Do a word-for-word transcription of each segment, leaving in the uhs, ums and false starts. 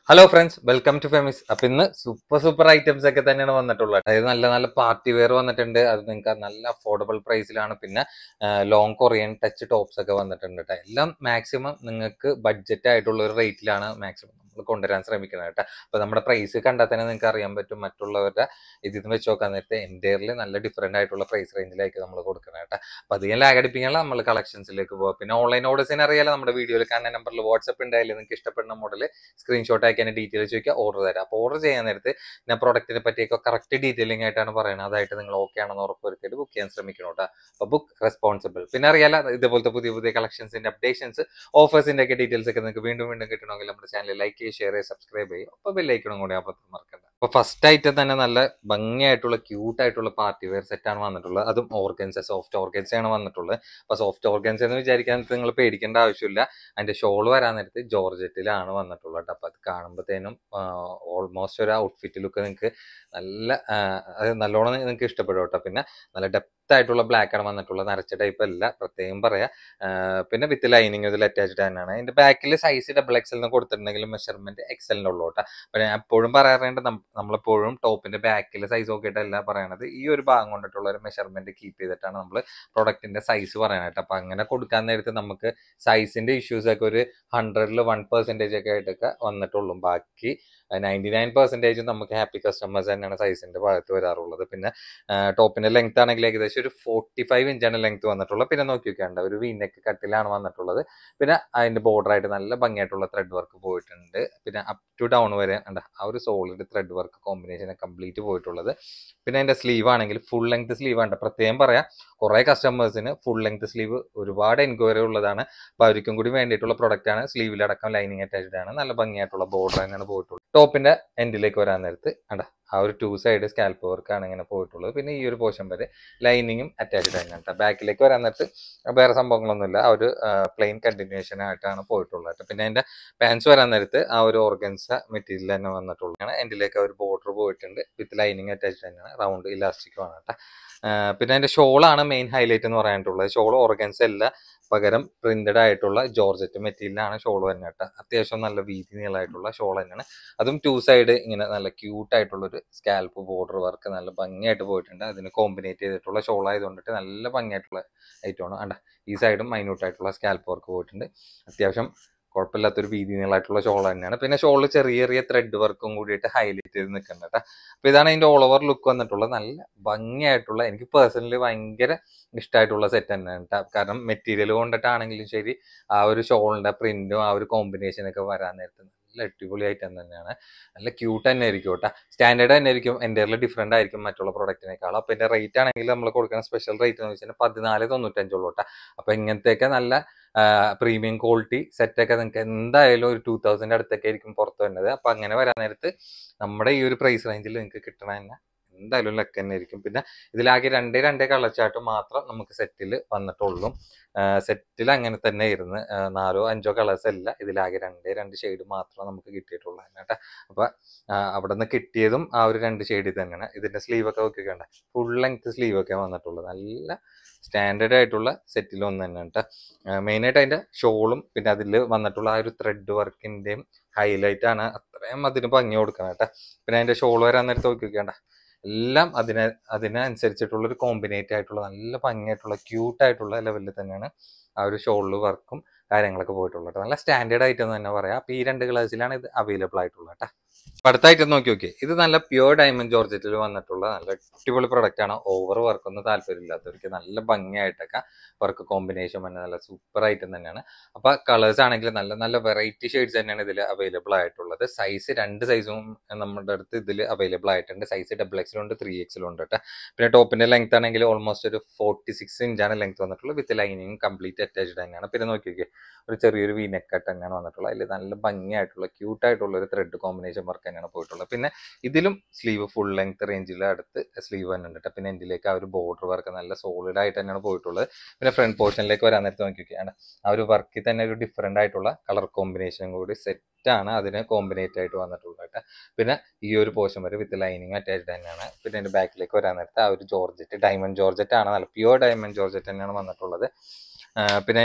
Hello friends, welcome to Femis. അപ്പൊ ഇന്ന് super super items ഒക്കെ തന്നെയാണ് വന്നിട്ടുള്ളത്. അതായത് നല്ല നല്ല പാർട്ടി വെയർ വന്നിട്ടുണ്ട്. അത് നിങ്ങൾക്ക് നല്ല അഫോർഡബിൾ പ്രൈസിലാണ്. പിന്നെ ലോങ് കൊറിയൻ ടച്ച് ടോപ്സ് ഒക്കെ വന്നിട്ടുണ്ട് കേട്ടോ. എല്ലാം മാക്സിമം നിങ്ങൾക്ക് ബഡ്ജറ്റ് ആയിട്ടുള്ള ഒരു റേറ്റിലാണ് മാക്സിമം നമ്മൾ കൊണ്ടുവരാൻ ശ്രമിക്കുന്നത് കേട്ടോ. അപ്പൊ നമ്മുടെ പ്രൈസ് കണ്ടാൽ തന്നെ നിങ്ങൾക്ക് അറിയാൻ പറ്റും. മറ്റുള്ളവരുടെ ഇതിൽ വെച്ച് നോക്കാൻ നേരത്തെ എൻ്റെയർലി നല്ല ഡിഫറെന്റ് ആയിട്ടുള്ള പ്രൈസ് റേഞ്ചിലായിരിക്കും നമ്മൾ കൊടുക്കുന്നത് കേട്ടോ. അപ്പൊ അധികം ലാഗടിപ്പിക്കാനുള്ള നമ്മൾ കളക്ഷൻസിലേക്ക് പോകാം. പിന്നെ ഓൺലൈൻ ഓർഡേഴ്സിന് അറിയാലോ, നമ്മുടെ വീഡിയോയിൽ കാണുന്ന നമ്പറിൽ വാട്സ്ആപ്പ് ഉണ്ടായാലും നിങ്ങൾക്ക് ഇഷ്ടപ്പെടുന്ന മോഡൽ സ്ക്രീൻഷോട്ട് ആക്കി അതിന്റെ ഡീറ്റെയിൽസ് ചോദിക്കുക, ഓർഡർ തരാം. അപ്പോൾ ഓർഡർ ചെയ്യാൻ നേരത്ത് ഞാൻ പ്രൊഡക്റ്റിനെ പറ്റിയൊക്കെ കറക്റ്റ് ഡീറ്റെയിലിംഗ് ആയിട്ടാണ് പറയുന്നത്. അതായിട്ട് നിങ്ങൾ ഓക്കെ ആണെന്ന് ഉറപ്പുവരുത്തിയിട്ട് ബുക്ക് ചെയ്യാൻ ശ്രമിക്കണം കേട്ടോ. അപ്പോൾ ബുക്ക് റെസ്പോൺസിബിൾ. പിന്നെ അറിയാലോ, ഇതുപോലത്തെ പുതിയ പുതിയ കളക്ഷൻസിന്റെ അപ്ഡേഷൻസ്, ഓഫേഴ്സിന്റെ ഒക്കെ ഡീറ്റെയിൽസ് ഒക്കെ നിങ്ങൾക്ക് വീണ്ടും വീണ്ടും കിട്ടണമെങ്കിൽ നമ്മുടെ ചാനൽ ലൈക്ക് ചെയ്യുക, ഷെയർ ചെയ്യുക, സബ്സ്ക്രൈബ് ചെയ്യുക. അപ്പോൾ ബെല്ലൈക്കണം കൂടി അപ്പുറത്ത് മറക്കണ്ട. അപ്പോൾ ഫസ്റ്റ് ഐറ്റം തന്നെ നല്ല ഭംഗിയായിട്ടുള്ള ക്യൂട്ട് ആയിട്ടുള്ള പാർട്ടി വെയർ സെറ്റ് ആണ് വന്നിട്ടുള്ളത്. അതും ഓർഗൻസ, സോഫ്റ്റ് ഓർഗൻസ ആണ് വന്നിട്ടുള്ളത്. അപ്പോൾ സോഫ്റ്റ് ഓർഗൻസ എന്ന് വിചാരിക്കാൻ നിങ്ങൾ പേടിക്കേണ്ട ആവശ്യമില്ല. അതിന്റെ ഷോൾ വരാൻ നേരത്ത് ജോർജറ്റിലാണ് വന്നിട്ടുള്ളത്. അപ്പൊ അത് കാണുമ്പോഴത്തേനും ഓൾമോസ്റ്റ് ഒരു ഔട്ട്ഫിറ്റ് ലുക്ക് നിങ്ങൾക്ക് നല്ല അത് നല്ലോണം നിങ്ങൾക്ക് ഇഷ്ടപ്പെടും കേട്ടോ. പിന്നെ നല്ല ഡെപ്ത് ആയിട്ടുള്ള ബ്ലാക്ക് ആണ് വന്നിട്ടുള്ളത്, നരച്ച ടൈപ്പ് അല്ല, പ്രത്യേകം പറയാ. പിന്നെ വിത്ത് ലൈനിങ് ഇതിൽ അറ്റാച്ച്ഡ് തന്നെയാണ്. അതിന്റെ ബാക്കിൽ സൈസ് ഡബിൾ എക്സലിന് കൊടുത്തിട്ടുണ്ടെങ്കിൽ മെഷർമെന്റ് എക്സലിന്റെ ഉള്ളൂ കേട്ടോ. അപ്പൊ ഞാൻ എപ്പോഴും പറയാറുണ്ട്, നമ്മളെപ്പോഴും ടോപ്പിന്റെ ബാക്കിലെ സൈസ് നോക്കിയിട്ടല്ല പറയണത്, ഈ ഒരു ഭാഗം കൊണ്ടിട്ടുള്ള ഒരു മെഷർമെന്റ് കീപ്പ് ചെയ്തിട്ടാണ് നമ്മൾ പ്രൊഡക്റ്റിന്റെ സൈസ് പറയാനായിട്ട്. അപ്പൊ അങ്ങനെ കൊടുക്കാൻ നേരത്ത് നമുക്ക് സൈസിന്റെ ഇഷ്യൂസ് ഒക്കെ ഒരു ഹൺഡ്രഡിൽ വൺ പെർസെന്റേജ് ഒക്കെ ആയിട്ടൊക്കെ വന്നിട്ടുള്ളൂ. ബാക്കി നയൻറ്റി നയൻ പെർസെന്റേജും നമുക്ക് ഹാപ്പി കസ്റ്റമേഴ്സ് തന്നെയാണ് സൈസിന്റെ ഭാഗത്ത് വരാറുള്ളത്. പിന്നെ ടോപ്പിന്റെ ലെങ്ത് ആണെങ്കിൽ ഏകദേശം ഒരു ഫോർട്ടി ഫൈവ് ഇഞ്ചാണ് ലെങ്ത് വന്നിട്ടുള്ളത്. പിന്നെ നോക്കി വെക്കേണ്ട ഒരു വീനെക്ക് കട്ടിലാണ് വന്നിട്ടുള്ളത്. പിന്നെ അതിന്റെ ബോർഡർ ആയിട്ട് നല്ല ഭംഗിയായിട്ടുള്ള ത്രെഡ് വർക്ക് പോയിട്ടുണ്ട്. പിന്നെ അപ് ടു ഡൗൺ വരെ ഉണ്ട് ആ ഒരു solid thread work combination complete പോയിട്ടുള്ളത്. പിന്നെ അതിന്റെ സ്ലീവ് ആണെങ്കിൽ ഫുൾ ലെങ്ത് സ്ലീവ് ആണ്. പ്രത്യേകം പറയാം, കുറെ കസ്റ്റമേഴ്സിന് ഫുൾ ലെങ്ത് സ്ലീവ് ഒരുപാട് എൻക്വയറി ഉള്ളതാണ്. അപ്പൊ അവർക്കും കൂടി വേണ്ടിയിട്ടുള്ള പ്രൊഡക്റ്റ് ആണ്. സ്ലീവിലടക്കം ലൈനിങ് അറ്റാച്ച്ഡ് ആണ്. നല്ല ഭംഗിയായിട്ടുള്ള ബോർഡർ തന്നെയാണ് പോയിട്ടുള്ളത്. ടോപ്പിന്റെ എൻഡിലേക്ക് വരാൻ നേരത്ത് അണ്ട ആ ഒരു ടു സൈഡ് സ്കാൽപ്പ് വർക്കാണ് ഇങ്ങനെ പോയിട്ടുള്ളത്. പിന്നെ ഈ ഒരു പോർഷൻ വരെ ലൈനിങ്ങും അറ്റാച്ച്ഡ് തന്നെയാണ്. ബാക്കിലേക്ക് വരാൻ നേരത്ത് വേറെ സംഭവങ്ങളൊന്നുമില്ല, ആ ഒരു പ്ലെയിൻ കണ്ടിന്യൂഷൻ ആയിട്ടാണ് പോയിട്ടുള്ളത്. പിന്നെ അതിന്റെ പാൻസ് വരാൻ നേരത്ത് ആ ഒരു ഓർഗൻസ മെറ്റീരിയൽ തന്നെ വന്നിട്ടുള്ളതാണ്. എൻഡിലേക്ക് ആ ഒരു ബോർഡർ പോയിട്ടുണ്ട്. വിത്ത് ലൈനിങ് അറ്റാച്ച്ഡ് തന്നെയാണ്, റൗണ്ട് ഇലാസ്റ്റിക്കും ആണ് കേട്ടോ. പിന്നെ അതിന്റെ ഷോളാണ് മെയിൻ ഹൈലൈറ്റ് എന്ന് പറയാനായിട്ടുള്ളത്. ഷോൾ ഓർഗൻസ അല്ല, പകരം പ്രിന്റഡ് ആയിട്ടുള്ള ജോർജറ്റ് മെറ്റീരിയലാണ് ഷോൾ തന്നെ കേട്ടോ. അത്യാവശ്യം നല്ല വീതി നീളമായിട്ടുള്ള ഷോൾ തന്നെയാണ്. അതും ടു സൈഡ് ഇങ്ങനെ നല്ല ക്യൂട്ട് ആയിട്ടുള്ള ഒരു സ്കാൽപ്പ് ബോർഡർ വർക്ക് നല്ല ഭംഗിയായിട്ട് പോയിട്ടുണ്ട്. അതിന് കോമ്പിനേറ്റ് ചെയ്തിട്ടുള്ള ഷോൾ ആയതുകൊണ്ടിട്ട് നല്ല ഭംഗിയായിട്ടുള്ള ഐറ്റമാണ്. അണ്ട ഈ സൈഡും മൈന്യൂട്ട് ആയിട്ടുള്ള സ്കാൽപ്പ് വർക്ക് പോയിട്ടുണ്ട്. അത്യാവശ്യം കുഴപ്പമില്ലാത്തൊരു വീതി നീളമായിട്ടുള്ള ഷോൾ തന്നെയാണ്. പിന്നെ ഷോളിൽ ചെറിയ ചെറിയ ത്രെഡ് വർക്കും കൂടിയിട്ട് ഹൈലൈറ്റ് ചെയ്ത് നിൽക്കുന്നുണ്ട് കേട്ടോ. അപ്പൊ ഇതാണ് അതിന്റെ ഓൾ ഓവർ ലുക്ക് വന്നിട്ടുള്ളത്. നല്ല ഭംഗിയായിട്ടുള്ള, എനിക്ക് പേഴ്സണലി ഭയങ്കര ഇഷ്ടമായിട്ടുള്ള സെറ്റ് തന്നെയാണ് കേട്ടോ. കാരണം മെറ്റീരിയൽ കൊണ്ടിട്ടാണെങ്കിലും ശരി, ആ ഒരു ഷോളിന്റെ പ്രിന്റും ആ ഒരു കോമ്പിനേഷനൊക്കെ വരാൻ നേരത്തെ നല്ല അടിപൊളി ഐറ്റം തന്നെയാണ്. നല്ല ക്യൂട്ട് തന്നെ ആയിരിക്കും കേട്ടോ. സ്റ്റാൻഡേർഡ് തന്നെ ആയിരിക്കും, എൻ്റെ ഡിഫറെന്റ് ആയിരിക്കും മറ്റുള്ള പ്രൊഡക്റ്റിനേക്കാളും. അപ്പൊ എന്റെ റേറ്റ് ആണെങ്കിൽ നമ്മൾ കൊടുക്കുന്ന സ്പെഷ്യൽ റേറ്റ് എന്ന് വെച്ചാൽ പതിനാല് തൊണ്ണൂറ്റഞ്ചുള്ളൂ കേട്ടോ. അപ്പൊ ഇങ്ങനത്തെയൊക്കെ നല്ല പ്രീമിയം ക്വാളിറ്റി സെറ്റൊക്കെ നിങ്ങൾക്ക് എന്തായാലും ഒരു ടൂ തൗസൻഡ് അടുത്തൊക്കെ ആയിരിക്കും പുറത്ത് വരുന്നത്. അപ്പൊ അങ്ങനെ വരാൻ നേരത്ത് നമ്മുടെ ഈ ഒരു പ്രൈസ് റേഞ്ചിൽ നിങ്ങൾക്ക് കിട്ടണ തന്നെ എന്തായാലും ലക്ക് തന്നെ ആയിരിക്കും. പിന്നെ ഇതിലാകെ രണ്ടേ രണ്ടേ കളർ ചാർട്ട് മാത്രം നമുക്ക് സെറ്റിൽ വന്നിട്ടുള്ളൂ. സെറ്റിൽ അങ്ങനെ തന്നെ ഇരുന്ന് നാലോ അഞ്ചോ കളേഴ്സ് അല്ല, ഇതിലാകെ രണ്ടേ രണ്ട് ഷെയ്ഡ് മാത്രം നമുക്ക് കിട്ടിയിട്ടുള്ളൂ കേട്ടോ. അപ്പൊ അവിടെ നിന്ന് കിട്ടിയതും ആ ഒരു രണ്ട് ഷെയ്ഡിൽ തന്നെയാണ്. ഇതിന്റെ സ്ലീവ് ഒക്കെ നോക്കിക്കണ്ട, ഫുൾ ലെങ്ത് സ്ലീവ് ഒക്കെ വന്നിട്ടുള്ളത്. നല്ല സ്റ്റാൻഡേർഡ് ആയിട്ടുള്ള സെറ്റിൽ ഒന്ന് തന്നെ കേട്ടോ. മെയിനായിട്ട് അതിന്റെ ഷോളും പിന്നെ അതിൽ വന്നിട്ടുള്ള ആ ഒരു ത്രെഡ് വർക്കിന്റെയും ഹൈലൈറ്റ് ആണ് അത്രയും അതിന് ഭംഗി കൊടുക്കണം കേട്ടോ. പിന്നെ അതിന്റെ ഷോൾ വരാൻ നേരത്തെ നോക്കിക്കേണ്ട, എല്ലാം അതിന് അതിനനുസരിച്ചിട്ടുള്ള ഒരു കോമ്പിനേറ്റ് ആയിട്ടുള്ള നല്ല ഭംഗിയായിട്ടുള്ള ക്യൂട്ടായിട്ടുള്ള ലെവലിൽ തന്നെയാണ് ആ ഒരു ഷോളിൽ വർക്കും കാര്യങ്ങളൊക്കെ പോയിട്ടുള്ളത്. നല്ല സ്റ്റാൻഡേർഡ് ആയിട്ട് എന്ന് തന്നെ പറയാം. അപ്പൊ ഈ രണ്ട് കളേഴ്സിലാണ് ഇത് അവൈലബിൾ ആയിട്ടുള്ളത് കേട്ടോ. അടുത്തായിട്ട് നോക്കി നോക്കി, ഇത് നല്ല പ്യുവർ ഡയമണ്ട് ജോർജറ്റിൽ വന്നിട്ടുള്ള നല്ല അടിപൊളി പ്രൊഡക്റ്റ് ആണ്. ഓവർ വർക്ക് ഒന്നും താല്പര്യമില്ലാത്തവർക്ക് നല്ല ഭംഗിയായിട്ടൊക്കെ വർക്ക് കോമ്പിനേഷൻ തന്നെ നല്ല സൂപ്പർ ഐറ്റം തന്നെയാണ്. അപ്പൊ കളേഴ്സ് ആണെങ്കിൽ നല്ല നല്ല വെറൈറ്റി ഷെയ്ഡ്സ് തന്നെയാണ് ഇതിൽ അവൈലബിൾ ആയിട്ടുള്ളത്. സൈസ് രണ്ട് സൈസും നമ്മുടെ അടുത്ത് ഇതിൽ അവൈലബിൾ ആയിട്ടുണ്ട്. സൈസ് ഡബിൾ എക്സിലുണ്ട്, ത്രീ എക്സിലുണ്ട് കേട്ടോ. പിന്നെ ടോപ്പിന്റെ ലെങ്ത് ആണെങ്കിൽ ഓൾമോസ്റ്റ് ഒരു ഫോർട്ടി സിക്സ് ഇഞ്ചാണ് ലെങ്ത് വന്നിട്ടുള്ളത്. വിത്ത് ലൈനിങ് കംപ്ലീറ്റ് അറ്റാച്ച്ഡ് തന്നെയാണ്. പിന്നെ നോക്കി നോക്കി, ഒരു ചെറിയൊരു വി നെക്ക് കട്ട് തന്നെയാണ് വന്നിട്ടുള്ളത്. അതിൽ നല്ല ഭംഗിയായിട്ടുള്ള ക്യൂട്ടായിട്ടുള്ള ഒരു ത്രെഡ് കോമ്പിനേഷൻ വർക്ക് തന്നെയാണ് പോയിട്ടുള്ളത്. പിന്നെ ഇതിലും സ്ലീവ് ഫുൾ ലെങ്ത് റേഞ്ചിൽ അടുത്ത് സ്ലീവ് തന്നെ ഉണ്ട്. പിന്നെ എന്തിലേക്ക് ആ ഒരു ബോർഡർ വർക്ക് നല്ല സോളിഡ് ആയിട്ട് തന്നെയാണ് പോയിട്ടുള്ളത്. പിന്നെ ഫ്രണ്ട് പോർഷനിലേക്ക് വരാൻ നേരത്തെ നോക്കിയൊക്കെയാണ് ആ ഒരു വർക്കിൽ തന്നെ ഒരു ഡിഫറെന്റ് ആയിട്ടുള്ള കളർ കോമ്പിനേഷൻ കൂടി സെറ്റ് ആണ് അതിന് കോമ്പിനേറ്റ് ആയിട്ട് വന്നിട്ടുള്ളത്. പിന്നെ ഈ ഒരു പോർഷൻ വരെ വിത്ത് ലൈനിങ് അറ്റാച്ച്ഡ് തന്നെയാണ്. പിന്നെ അതിന്റെ ബാക്കിലേക്ക് വരാൻ നേരത്തെ ആ ഒരു ജോർജറ്റ് ഡയമണ്ട് ജോർജറ്റ് ആണ്, നല്ല പ്യുവർ ഡയമണ്ട് ജോർജറ്റ് തന്നെയാണ് വന്നിട്ടുള്ളത്. പിന്നെ അതിന്റെ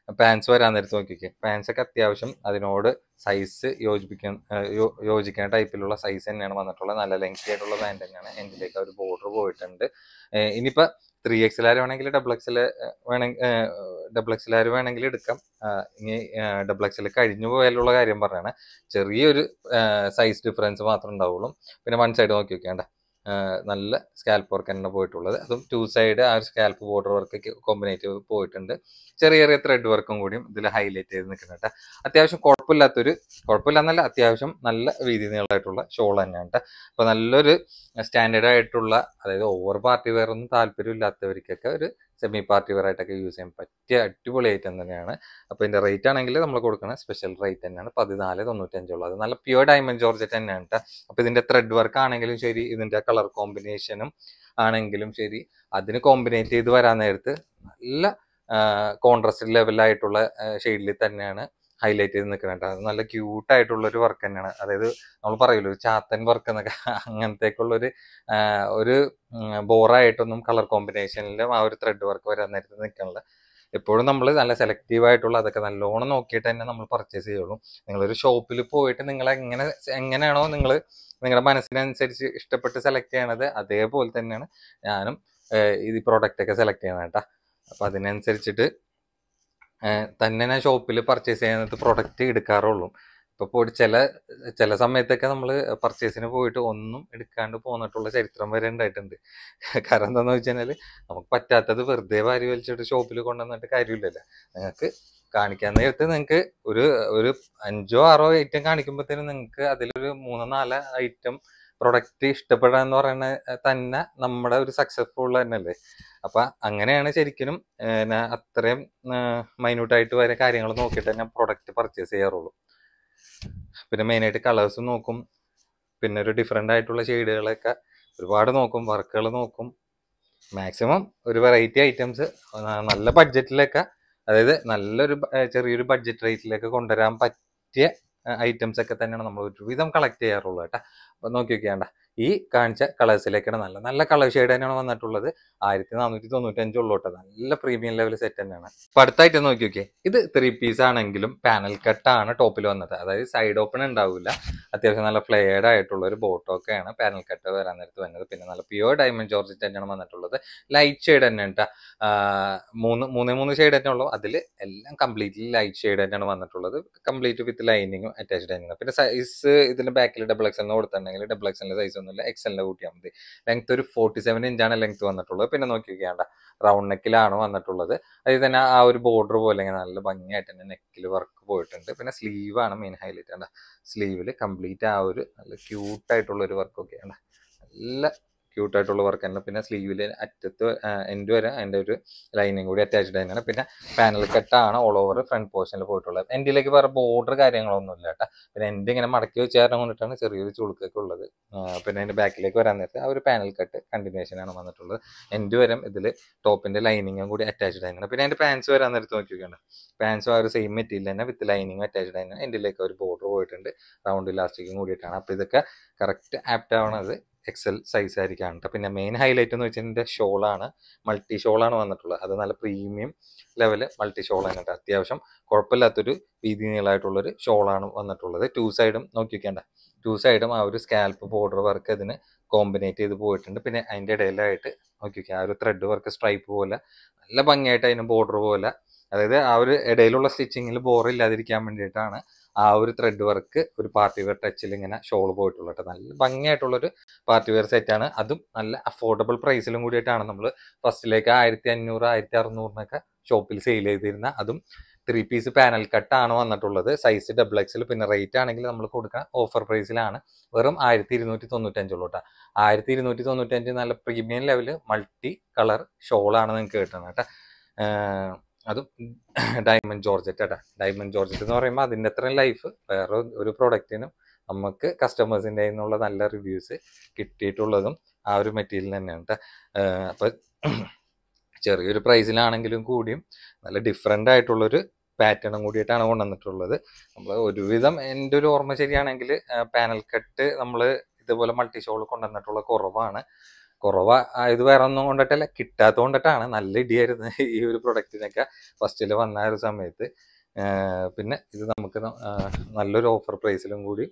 പാൻസ് വരാൻ നേരത്ത് നോക്കിക്കേ, പാൻസ് ഒക്കെ അത്യാവശ്യം അതിനോട് സൈസ് യോജിപ്പിക്കാൻ യോജിക്കുന്ന ടൈപ്പിലുള്ള സൈസ് തന്നെയാണ് വന്നിട്ടുള്ളത്. നല്ല ലെങ്തി ആയിട്ടുള്ള പാൻറ് തന്നെയാണ്. എൻഡിലേക്ക് ഒരു ബോർഡർ പോയിട്ടുണ്ട്. ഇനിയിപ്പോൾ ത്രീ എക്സ് ആർ വേണമെങ്കിൽ ഡബിൾ എക്സ് എൽ വേണമെങ്കിൽ ഡബിൾ എക്സ് ആർ വേണമെങ്കിൽ എടുക്കാം. ഇനി ഡബിൾ എക്സ് എൽ കഴിഞ്ഞു പോയാലുള്ള കാര്യം പറഞ്ഞാണ്, ചെറിയൊരു സൈസ് ഡിഫറൻസ് മാത്രമേ ഉണ്ടാവുള്ളൂ. പിന്നെ വൺ സൈഡ് നോക്കി വെക്കേണ്ട നല്ല സ്കാൽപ്പ് വർക്ക് തന്നെ പോയിട്ടുള്ളത്. അതും ടു സൈഡ് ആ ഒരു സ്കാൽപ്പ് ബോർഡർ വർക്ക് കോമ്പിനേറ്റ് പോയിട്ടുണ്ട്. ചെറിയ ചെറിയ ത്രെഡ് വർക്കും കൂടിയും ഇതിൽ ഹൈലൈറ്റ് ചെയ്ത് നിൽക്കുന്നുണ്ട്. അത്യാവശ്യം കുഴപ്പമില്ലാത്തൊരു കുഴപ്പമില്ലെന്നല്ല അത്യാവശ്യം നല്ല വീതി നീളമായിട്ടുള്ള ഷോൾ തന്നെയാണ് കേട്ടോ. അപ്പോൾ നല്ലൊരു സ്റ്റാൻഡേർഡ് ആയിട്ടുള്ള, അതായത് ഓവർ പാർട്ടി വെയർ ഒന്നും താല്പര്യമില്ലാത്തവർക്കൊക്കെ ഒരു സെമി പാർട്ടി വെയർ ആയിട്ടൊക്കെ യൂസ് ചെയ്യാൻ പറ്റിയ അടിപൊളി ഐറ്റം തന്നെയാണ്. അപ്പോൾ ഇതിൻ്റെ റേറ്റ് ആണെങ്കിൽ നമ്മൾ കൊടുക്കുന്ന സ്പെഷ്യൽ റേറ്റ് തന്നെയാണ് പതിനാല് തൊണ്ണൂറ്റഞ്ചുള്ളത്. അത് നല്ല പ്യുവർ ഡയമണ്ട് ജോർജറ്റ് തന്നെയാണ് കേട്ടോ. അപ്പോൾ ഇതിൻ്റെ ത്രെഡ് വർക്ക് ആണെങ്കിലും ശരി, ഇതിൻ്റെ കളർ കോമ്പിനേഷനും ആണെങ്കിലും ശരി, അതിന് കോമ്പിനേറ്റ് ചെയ്ത് വരാൻ നേരത്ത് നല്ല കോൺട്രാസ്റ്റ് ലെവലായിട്ടുള്ള ഷെയ്ഡിൽ തന്നെയാണ് ഹൈലൈറ്റ് ചെയ്ത് നിൽക്കുന്നുണ്ട്. അത് നല്ല ക്യൂട്ടായിട്ടുള്ളൊരു വർക്ക് തന്നെയാണ്. അതായത് നമ്മൾ പറയുമല്ലോ ഒരു ചാത്തൻ വർക്ക് എന്നൊക്കെ, അങ്ങനത്തേക്കുള്ളൊരു ഒരു ബോറായിട്ടൊന്നും കളർ കോമ്പിനേഷനിലും ആ ഒരു ത്രെഡ് വർക്ക് വരാൻ നേരത്ത് നിൽക്കണില്ല. എപ്പോഴും നമ്മൾ നല്ല സെലക്റ്റീവ് ആയിട്ടുള്ള അതൊക്കെ നല്ലോണം നോക്കിയിട്ട് തന്നെ നമ്മൾ പർച്ചേസ് ചെയ്യുള്ളൂ. നിങ്ങളൊരു ഷോപ്പിൽ പോയിട്ട് നിങ്ങൾ എങ്ങനെ എങ്ങനെയാണോ നിങ്ങൾ നിങ്ങളുടെ മനസ്സിനനുസരിച്ച് ഇഷ്ടപ്പെട്ട് സെലക്ട് ചെയ്യണത്, അതേപോലെ തന്നെയാണ് ഞാനും ഈ പ്രോഡക്റ്റ് ഒക്കെ സെലക്ട് ചെയ്യണം കേട്ടോ. അപ്പം അതിനനുസരിച്ചിട്ട് തന്നെ ഞാൻ ഷോപ്പിൽ പർച്ചേസ് ചെയ്യുന്നത് പ്രൊഡക്റ്റ് എടുക്കാറുള്ളൂ. ഇപ്പോൾ പോയിട്ട് ചില ചില സമയത്തൊക്കെ നമ്മൾ പർച്ചേസിന് പോയിട്ട് ഒന്നും എടുക്കാണ്ട് പോന്നിട്ടുള്ള ചരിത്രം വരെ ഉണ്ടായിട്ടുണ്ട്. കാരണം എന്താണെന്ന് വെച്ച് കഴിഞ്ഞാൽ നമുക്ക് പറ്റാത്തത് വെറുതെ വാരി വലിച്ചിട്ട് ഷോപ്പിൽ കൊണ്ടുവന്നിട്ട് കാര്യമില്ലല്ലോ. നിങ്ങൾക്ക് കാണിക്കാൻ നേരത്ത് നിങ്ങൾക്ക് ഒരു ഒരു അഞ്ചോ ആറോ ഐറ്റം കാണിക്കുമ്പോഴത്തേനും നിങ്ങൾക്ക് അതിലൊരു മൂന്നോ നാലോ ഐറ്റം പ്രൊഡക്റ്റ് ഇഷ്ടപ്പെടാന്ന് പറയുന്നത് തന്നെ നമ്മുടെ ഒരു സക്സസ്ഫുൾ തന്നെയല്ലേ. അപ്പൊ അങ്ങനെയാണ് ശരിക്കും അത്രയും മൈന്യൂട്ടായിട്ട് വരെ കാര്യങ്ങൾ നോക്കിയിട്ട് ഞാൻ പ്രൊഡക്റ്റ് പർച്ചേസ് ചെയ്യാറുള്ളൂ. പിന്നെ മെയിനായിട്ട് കളേഴ്സ് നോക്കും, പിന്നെ ഒരു ഡിഫറെൻ്റ് ആയിട്ടുള്ള ഷെയ്ഡുകളൊക്കെ ഒരുപാട് നോക്കും, വർക്കുകൾ നോക്കും. മാക്സിമം ഒരു വെറൈറ്റി ഐറ്റംസ് നല്ല ബഡ്ജറ്റിലൊക്കെ, അതായത് നല്ലൊരു ചെറിയൊരു ബഡ്ജറ്റ് റേറ്റിലേക്ക് കൊണ്ടുവരാൻ പറ്റിയ ഐറ്റംസ് ഒക്കെ തന്നെയാണ് നമ്മൾ ഒരുവിധം കളക്ട് ചെയ്യാറുള്ളൂ കേട്ടോ. അപ്പൊ നോക്കി വെക്കേണ്ട ഈ കാണിച്ച കളേഴ്സിലേക്കാണ് നല്ല നല്ല കളർ ഷെയ്ഡ് തന്നെയാണ് വന്നിട്ടുള്ളത്. ആയിരത്തി നാനൂറ്റി തൊണ്ണൂറ്റഞ്ച് ഉള്ളൂ കേട്ടോ. നല്ല പ്രീമിയം ലെവൽ സെറ്റ് തന്നെയാണ്. അപ്പൊ അടുത്തായിട്ട് നോക്കി നോക്കിയേ, ഇത് ത്രീ പീസ് ആണെങ്കിലും പാനൽ കട്ടാണ് ടോപ്പിൽ വന്നത്. അതായത് സൈഡ് ഓപ്പൺ ഉണ്ടാവില്ല. അത്യാവശ്യം നല്ല ഫ്ലെയർഡ് ആയിട്ടുള്ള ഒരു ബോട്ടൊക്കെയാണ് പാനൽ കട്ട് വരാൻ നേരത്ത് വന്നത്. പിന്നെ നല്ല പ്യുവർ ഡയമണ്ട് ജോർജറ്റ് തന്നെയാണ് വന്നിട്ടുള്ളത്. ലൈറ്റ് ഷെയ്ഡ് തന്നെ കേട്ടോ. മൂന്ന് മൂന്നേ മൂന്ന് ഷെയ്ഡ് തന്നെ ഉള്ളൂ. അതിൽ എല്ലാം കംപ്ലീറ്റ്ലി ലൈറ്റ് ഷെയ്ഡ് തന്നെയാണ് വന്നിട്ടുള്ളത്. കംപ്ലീറ്റ് വിത്ത് ലൈനിങ്ങും അറ്റാച്ച്ഡ് ആയിരുന്നു. പിന്നെ സൈസ് ഇതിന്റെ ബാക്കിൽ ഡബിൾ എക്സ് എന്ന് കൊടുത്തിട്ടുണ്ടെങ്കിൽ ഡബിൾ എക്സിന്റെ സൈസ് ഒന്നുമില്ല, എക്സലിന്റെ കൂട്ടിയാൽ മതി. ലെങ്ത് ഒരു ഫോർട്ടി സെവൻ ഇഞ്ചാണ് ലെങ്ത് വന്നിട്ടുള്ളത്. പിന്നെ നോക്കി നോക്കിയാണ്ട റൗണ്ട് നെക്കിലാണ് വന്നിട്ടുള്ളത്. അതിൽ തന്നെ ആ ഒരു ബോർഡർ പോലെ നല്ല ഭംഗിയായിട്ട് തന്നെ നെക്കിൽ വർക്ക് പോയിട്ടുണ്ട്. പിന്നെ സ്ലീവാണ് മെയിൻ ഹൈലൈറ്റ്. ആണ് സ്ലീവിൽ കംപ്ലീറ്റ് ആ ഒരു നല്ല ക്യൂട്ടായിട്ടുള്ള ഒരു വർക്കൊക്കെയാണ്. നല്ല ക്യൂട്ടായിട്ടുള്ള വർക്ക് തന്നെ. പിന്നെ സ്ലീവിൽ അറ്റത്ത് എൻഡ് വരെ അതിൻ്റെ ഒരു ലൈനിങ് കൂടി അറ്റാച്ച്ഡ് തന്നെയാണ്. പിന്നെ പാനൽ കട്ടാണ് ഓൾ ഓവർ ഫ്രണ്ട് പോർഷനിൽ പോയിട്ടുള്ളത്. എൻഡിലേക്ക് വേറെ ബോർഡർ കാര്യങ്ങളൊന്നും ഇല്ല കേട്ടോ. പിന്നെ എൻഡ് ഇങ്ങനെ മടക്കി വെച്ച് കാരണം കൊണ്ടിട്ടാണ് ചെറിയൊരു ചുളുക്കൊക്കെ ഉള്ളത്. പിന്നെ അതിൻ്റെ ബാക്കിലേക്ക് വരാൻ നേരത്തെ ആ ഒരു പാനൽ കട്ട് കണ്ടിന്യൂഷനാണ് വന്നിട്ടുള്ളത്. എൻഡ് വരെ ഇതിൽ ടോപ്പിൻ്റെ ലൈനിങ്ങും കൂടി അറ്റാച്ച്ഡ് തന്നെയാണ്. പിന്നെ അതിൻ്റെ പാൻസ് വരാൻ നേരത്ത് നോക്കി വെക്കേണ്ട, പാൻസും ആ ഒരു സെയിം മെറ്റീരിയൽ തന്നെ വിത്ത് ലൈനിങ് അറ്റാച്ച്ഡ് തന്നെയാണ്. എൻഡിലേക്ക് ഒരു ബോർഡർ പോയിട്ടുണ്ട്, റൗണ്ട് ഇലാസ്റ്റിക്കും കൂടിയിട്ടാണ്. അപ്പോൾ ഇതൊക്കെ കറക്റ്റ് ആപ്റ്റ് ആവണത് എക്സൽ സൈസ് ആയിരിക്കാണ് കേട്ടോ. പിന്നെ മെയിൻ ഹൈലൈറ്റ് എന്ന് വെച്ചാൽ ഷോളാണ്. മൾട്ടി ഷോളാണ് വന്നിട്ടുള്ളത്. അത് നല്ല പ്രീമിയം ലെവല് മൾട്ടി ഷോൾ ആണ് കേട്ടോ. അത്യാവശ്യം കുഴപ്പമില്ലാത്തൊരു വീതി നീളമായിട്ടുള്ളൊരു ഷോളാണ് വന്നിട്ടുള്ളത്. ടു സൈഡും നോക്കി വെക്കേണ്ട, ടു സൈഡും ആ ഒരു സ്കാൽപ്പ് ബോർഡർ വർക്ക് അതിന് കോമ്പിനേറ്റ് ചെയ്ത് പോയിട്ടുണ്ട്. പിന്നെ അതിൻ്റെ ഇടയിലായിട്ട് നോക്കി വെക്കുക ആ ഒരു ത്രെഡ് വർക്ക് സ്ട്രൈപ്പ് പോലെ നല്ല ഭംഗിയായിട്ട് അതിന് ബോർഡർ പോലെ, അതായത് ആ ഒരു ഇടയിലുള്ള സ്റ്റിച്ചിങ്ങിൽ ബോറില്ലാതിരിക്കാൻ വേണ്ടിയിട്ടാണ് ആ ഒരു ത്രെഡ് വർക്ക് ഒരു പാർട്ടി വെയർ ടച്ചിൽ ഇങ്ങനെ ഷോൾ പോയിട്ടുള്ളത്. നല്ല ഭംഗിയായിട്ടുള്ളൊരു പാർട്ടി വെയർ സെറ്റാണ്. അതും നല്ല അഫോർഡബിൾ പ്രൈസിലും കൂടിയിട്ടാണ് നമ്മൾ ഫസ്റ്റിലേക്ക് ആയിരത്തി അഞ്ഞൂറ് ആയിരത്തി അറുന്നൂറിനൊക്കെ ഷോപ്പിൽ സെയിൽ ചെയ്തിരുന്ന. അതും ത്രീ പീസ് പാനൽ കട്ടാണ് വന്നിട്ടുള്ളത്. സൈസ് ഡബിൾ എക്സിൽ. പിന്നെ റേറ്റ് ആണെങ്കിൽ നമ്മൾ കൊടുക്കാൻ ഓഫർ പ്രൈസിലാണ്. വെറും ആയിരത്തി ഇരുന്നൂറ്റി തൊണ്ണൂറ്റഞ്ചുള്ളൂ കേട്ടോ. ആയിരത്തി ഇരുന്നൂറ്റി തൊണ്ണൂറ്റഞ്ച് നല്ല പ്രീമിയം ലെവല് മൾട്ടി കളർ ഷോളാണ് നിങ്ങൾക്ക് കിട്ടുന്നത് കേട്ടോ. അതും ഡയമണ്ട് ജോർജറ്റ് കേട്ടോ. ഡയമണ്ട് ജോർജറ്റ് എന്ന് പറയുമ്പോൾ അതിൻ്റെ അത്രയും ലൈഫ് വേറെ ഒരു പ്രോഡക്റ്റിനും നമുക്ക് കസ്റ്റമേഴ്സിൻ്റെ നിന്നുള്ള നല്ല റിവ്യൂസ് കിട്ടിയിട്ടുള്ളതും ആ ഒരു മെറ്റീരിയൽ തന്നെയാണ് കേട്ടോ. അപ്പോൾ ചെറിയൊരു പ്രൈസിലാണെങ്കിലും കൂടിയും നല്ല ഡിഫറെൻ്റ് ആയിട്ടുള്ളൊരു പാറ്റേണും കൂടിയിട്ടാണ് കൊണ്ടുവന്നിട്ടുള്ളത്. നമ്മൾ ഒരുവിധം എൻ്റെ ഒരു ഓർമ്മ ശരിയാണെങ്കിൽ പാനൽ കട്ട് നമ്മൾ ഇതുപോലെ മൾട്ടി ഷോൾ കൊണ്ടുവന്നിട്ടുള്ള കുറവാണ്. കുറവ് ആയത് വേറെ ഒന്നും കൊണ്ടിട്ടല്ല, കിട്ടാത്തത് കൊണ്ടിട്ടാണ്. നല്ല ഇടിയായിരുന്നു ഈ ഒരു പ്രൊഡക്റ്റിനൊക്കെ ഫസ്റ്റിൽ വന്ന ഒരു സമയത്ത്. പിന്നെ ഇത് നമുക്ക് നല്ലൊരു ഓഫർ പ്രൈസിലും കൂടി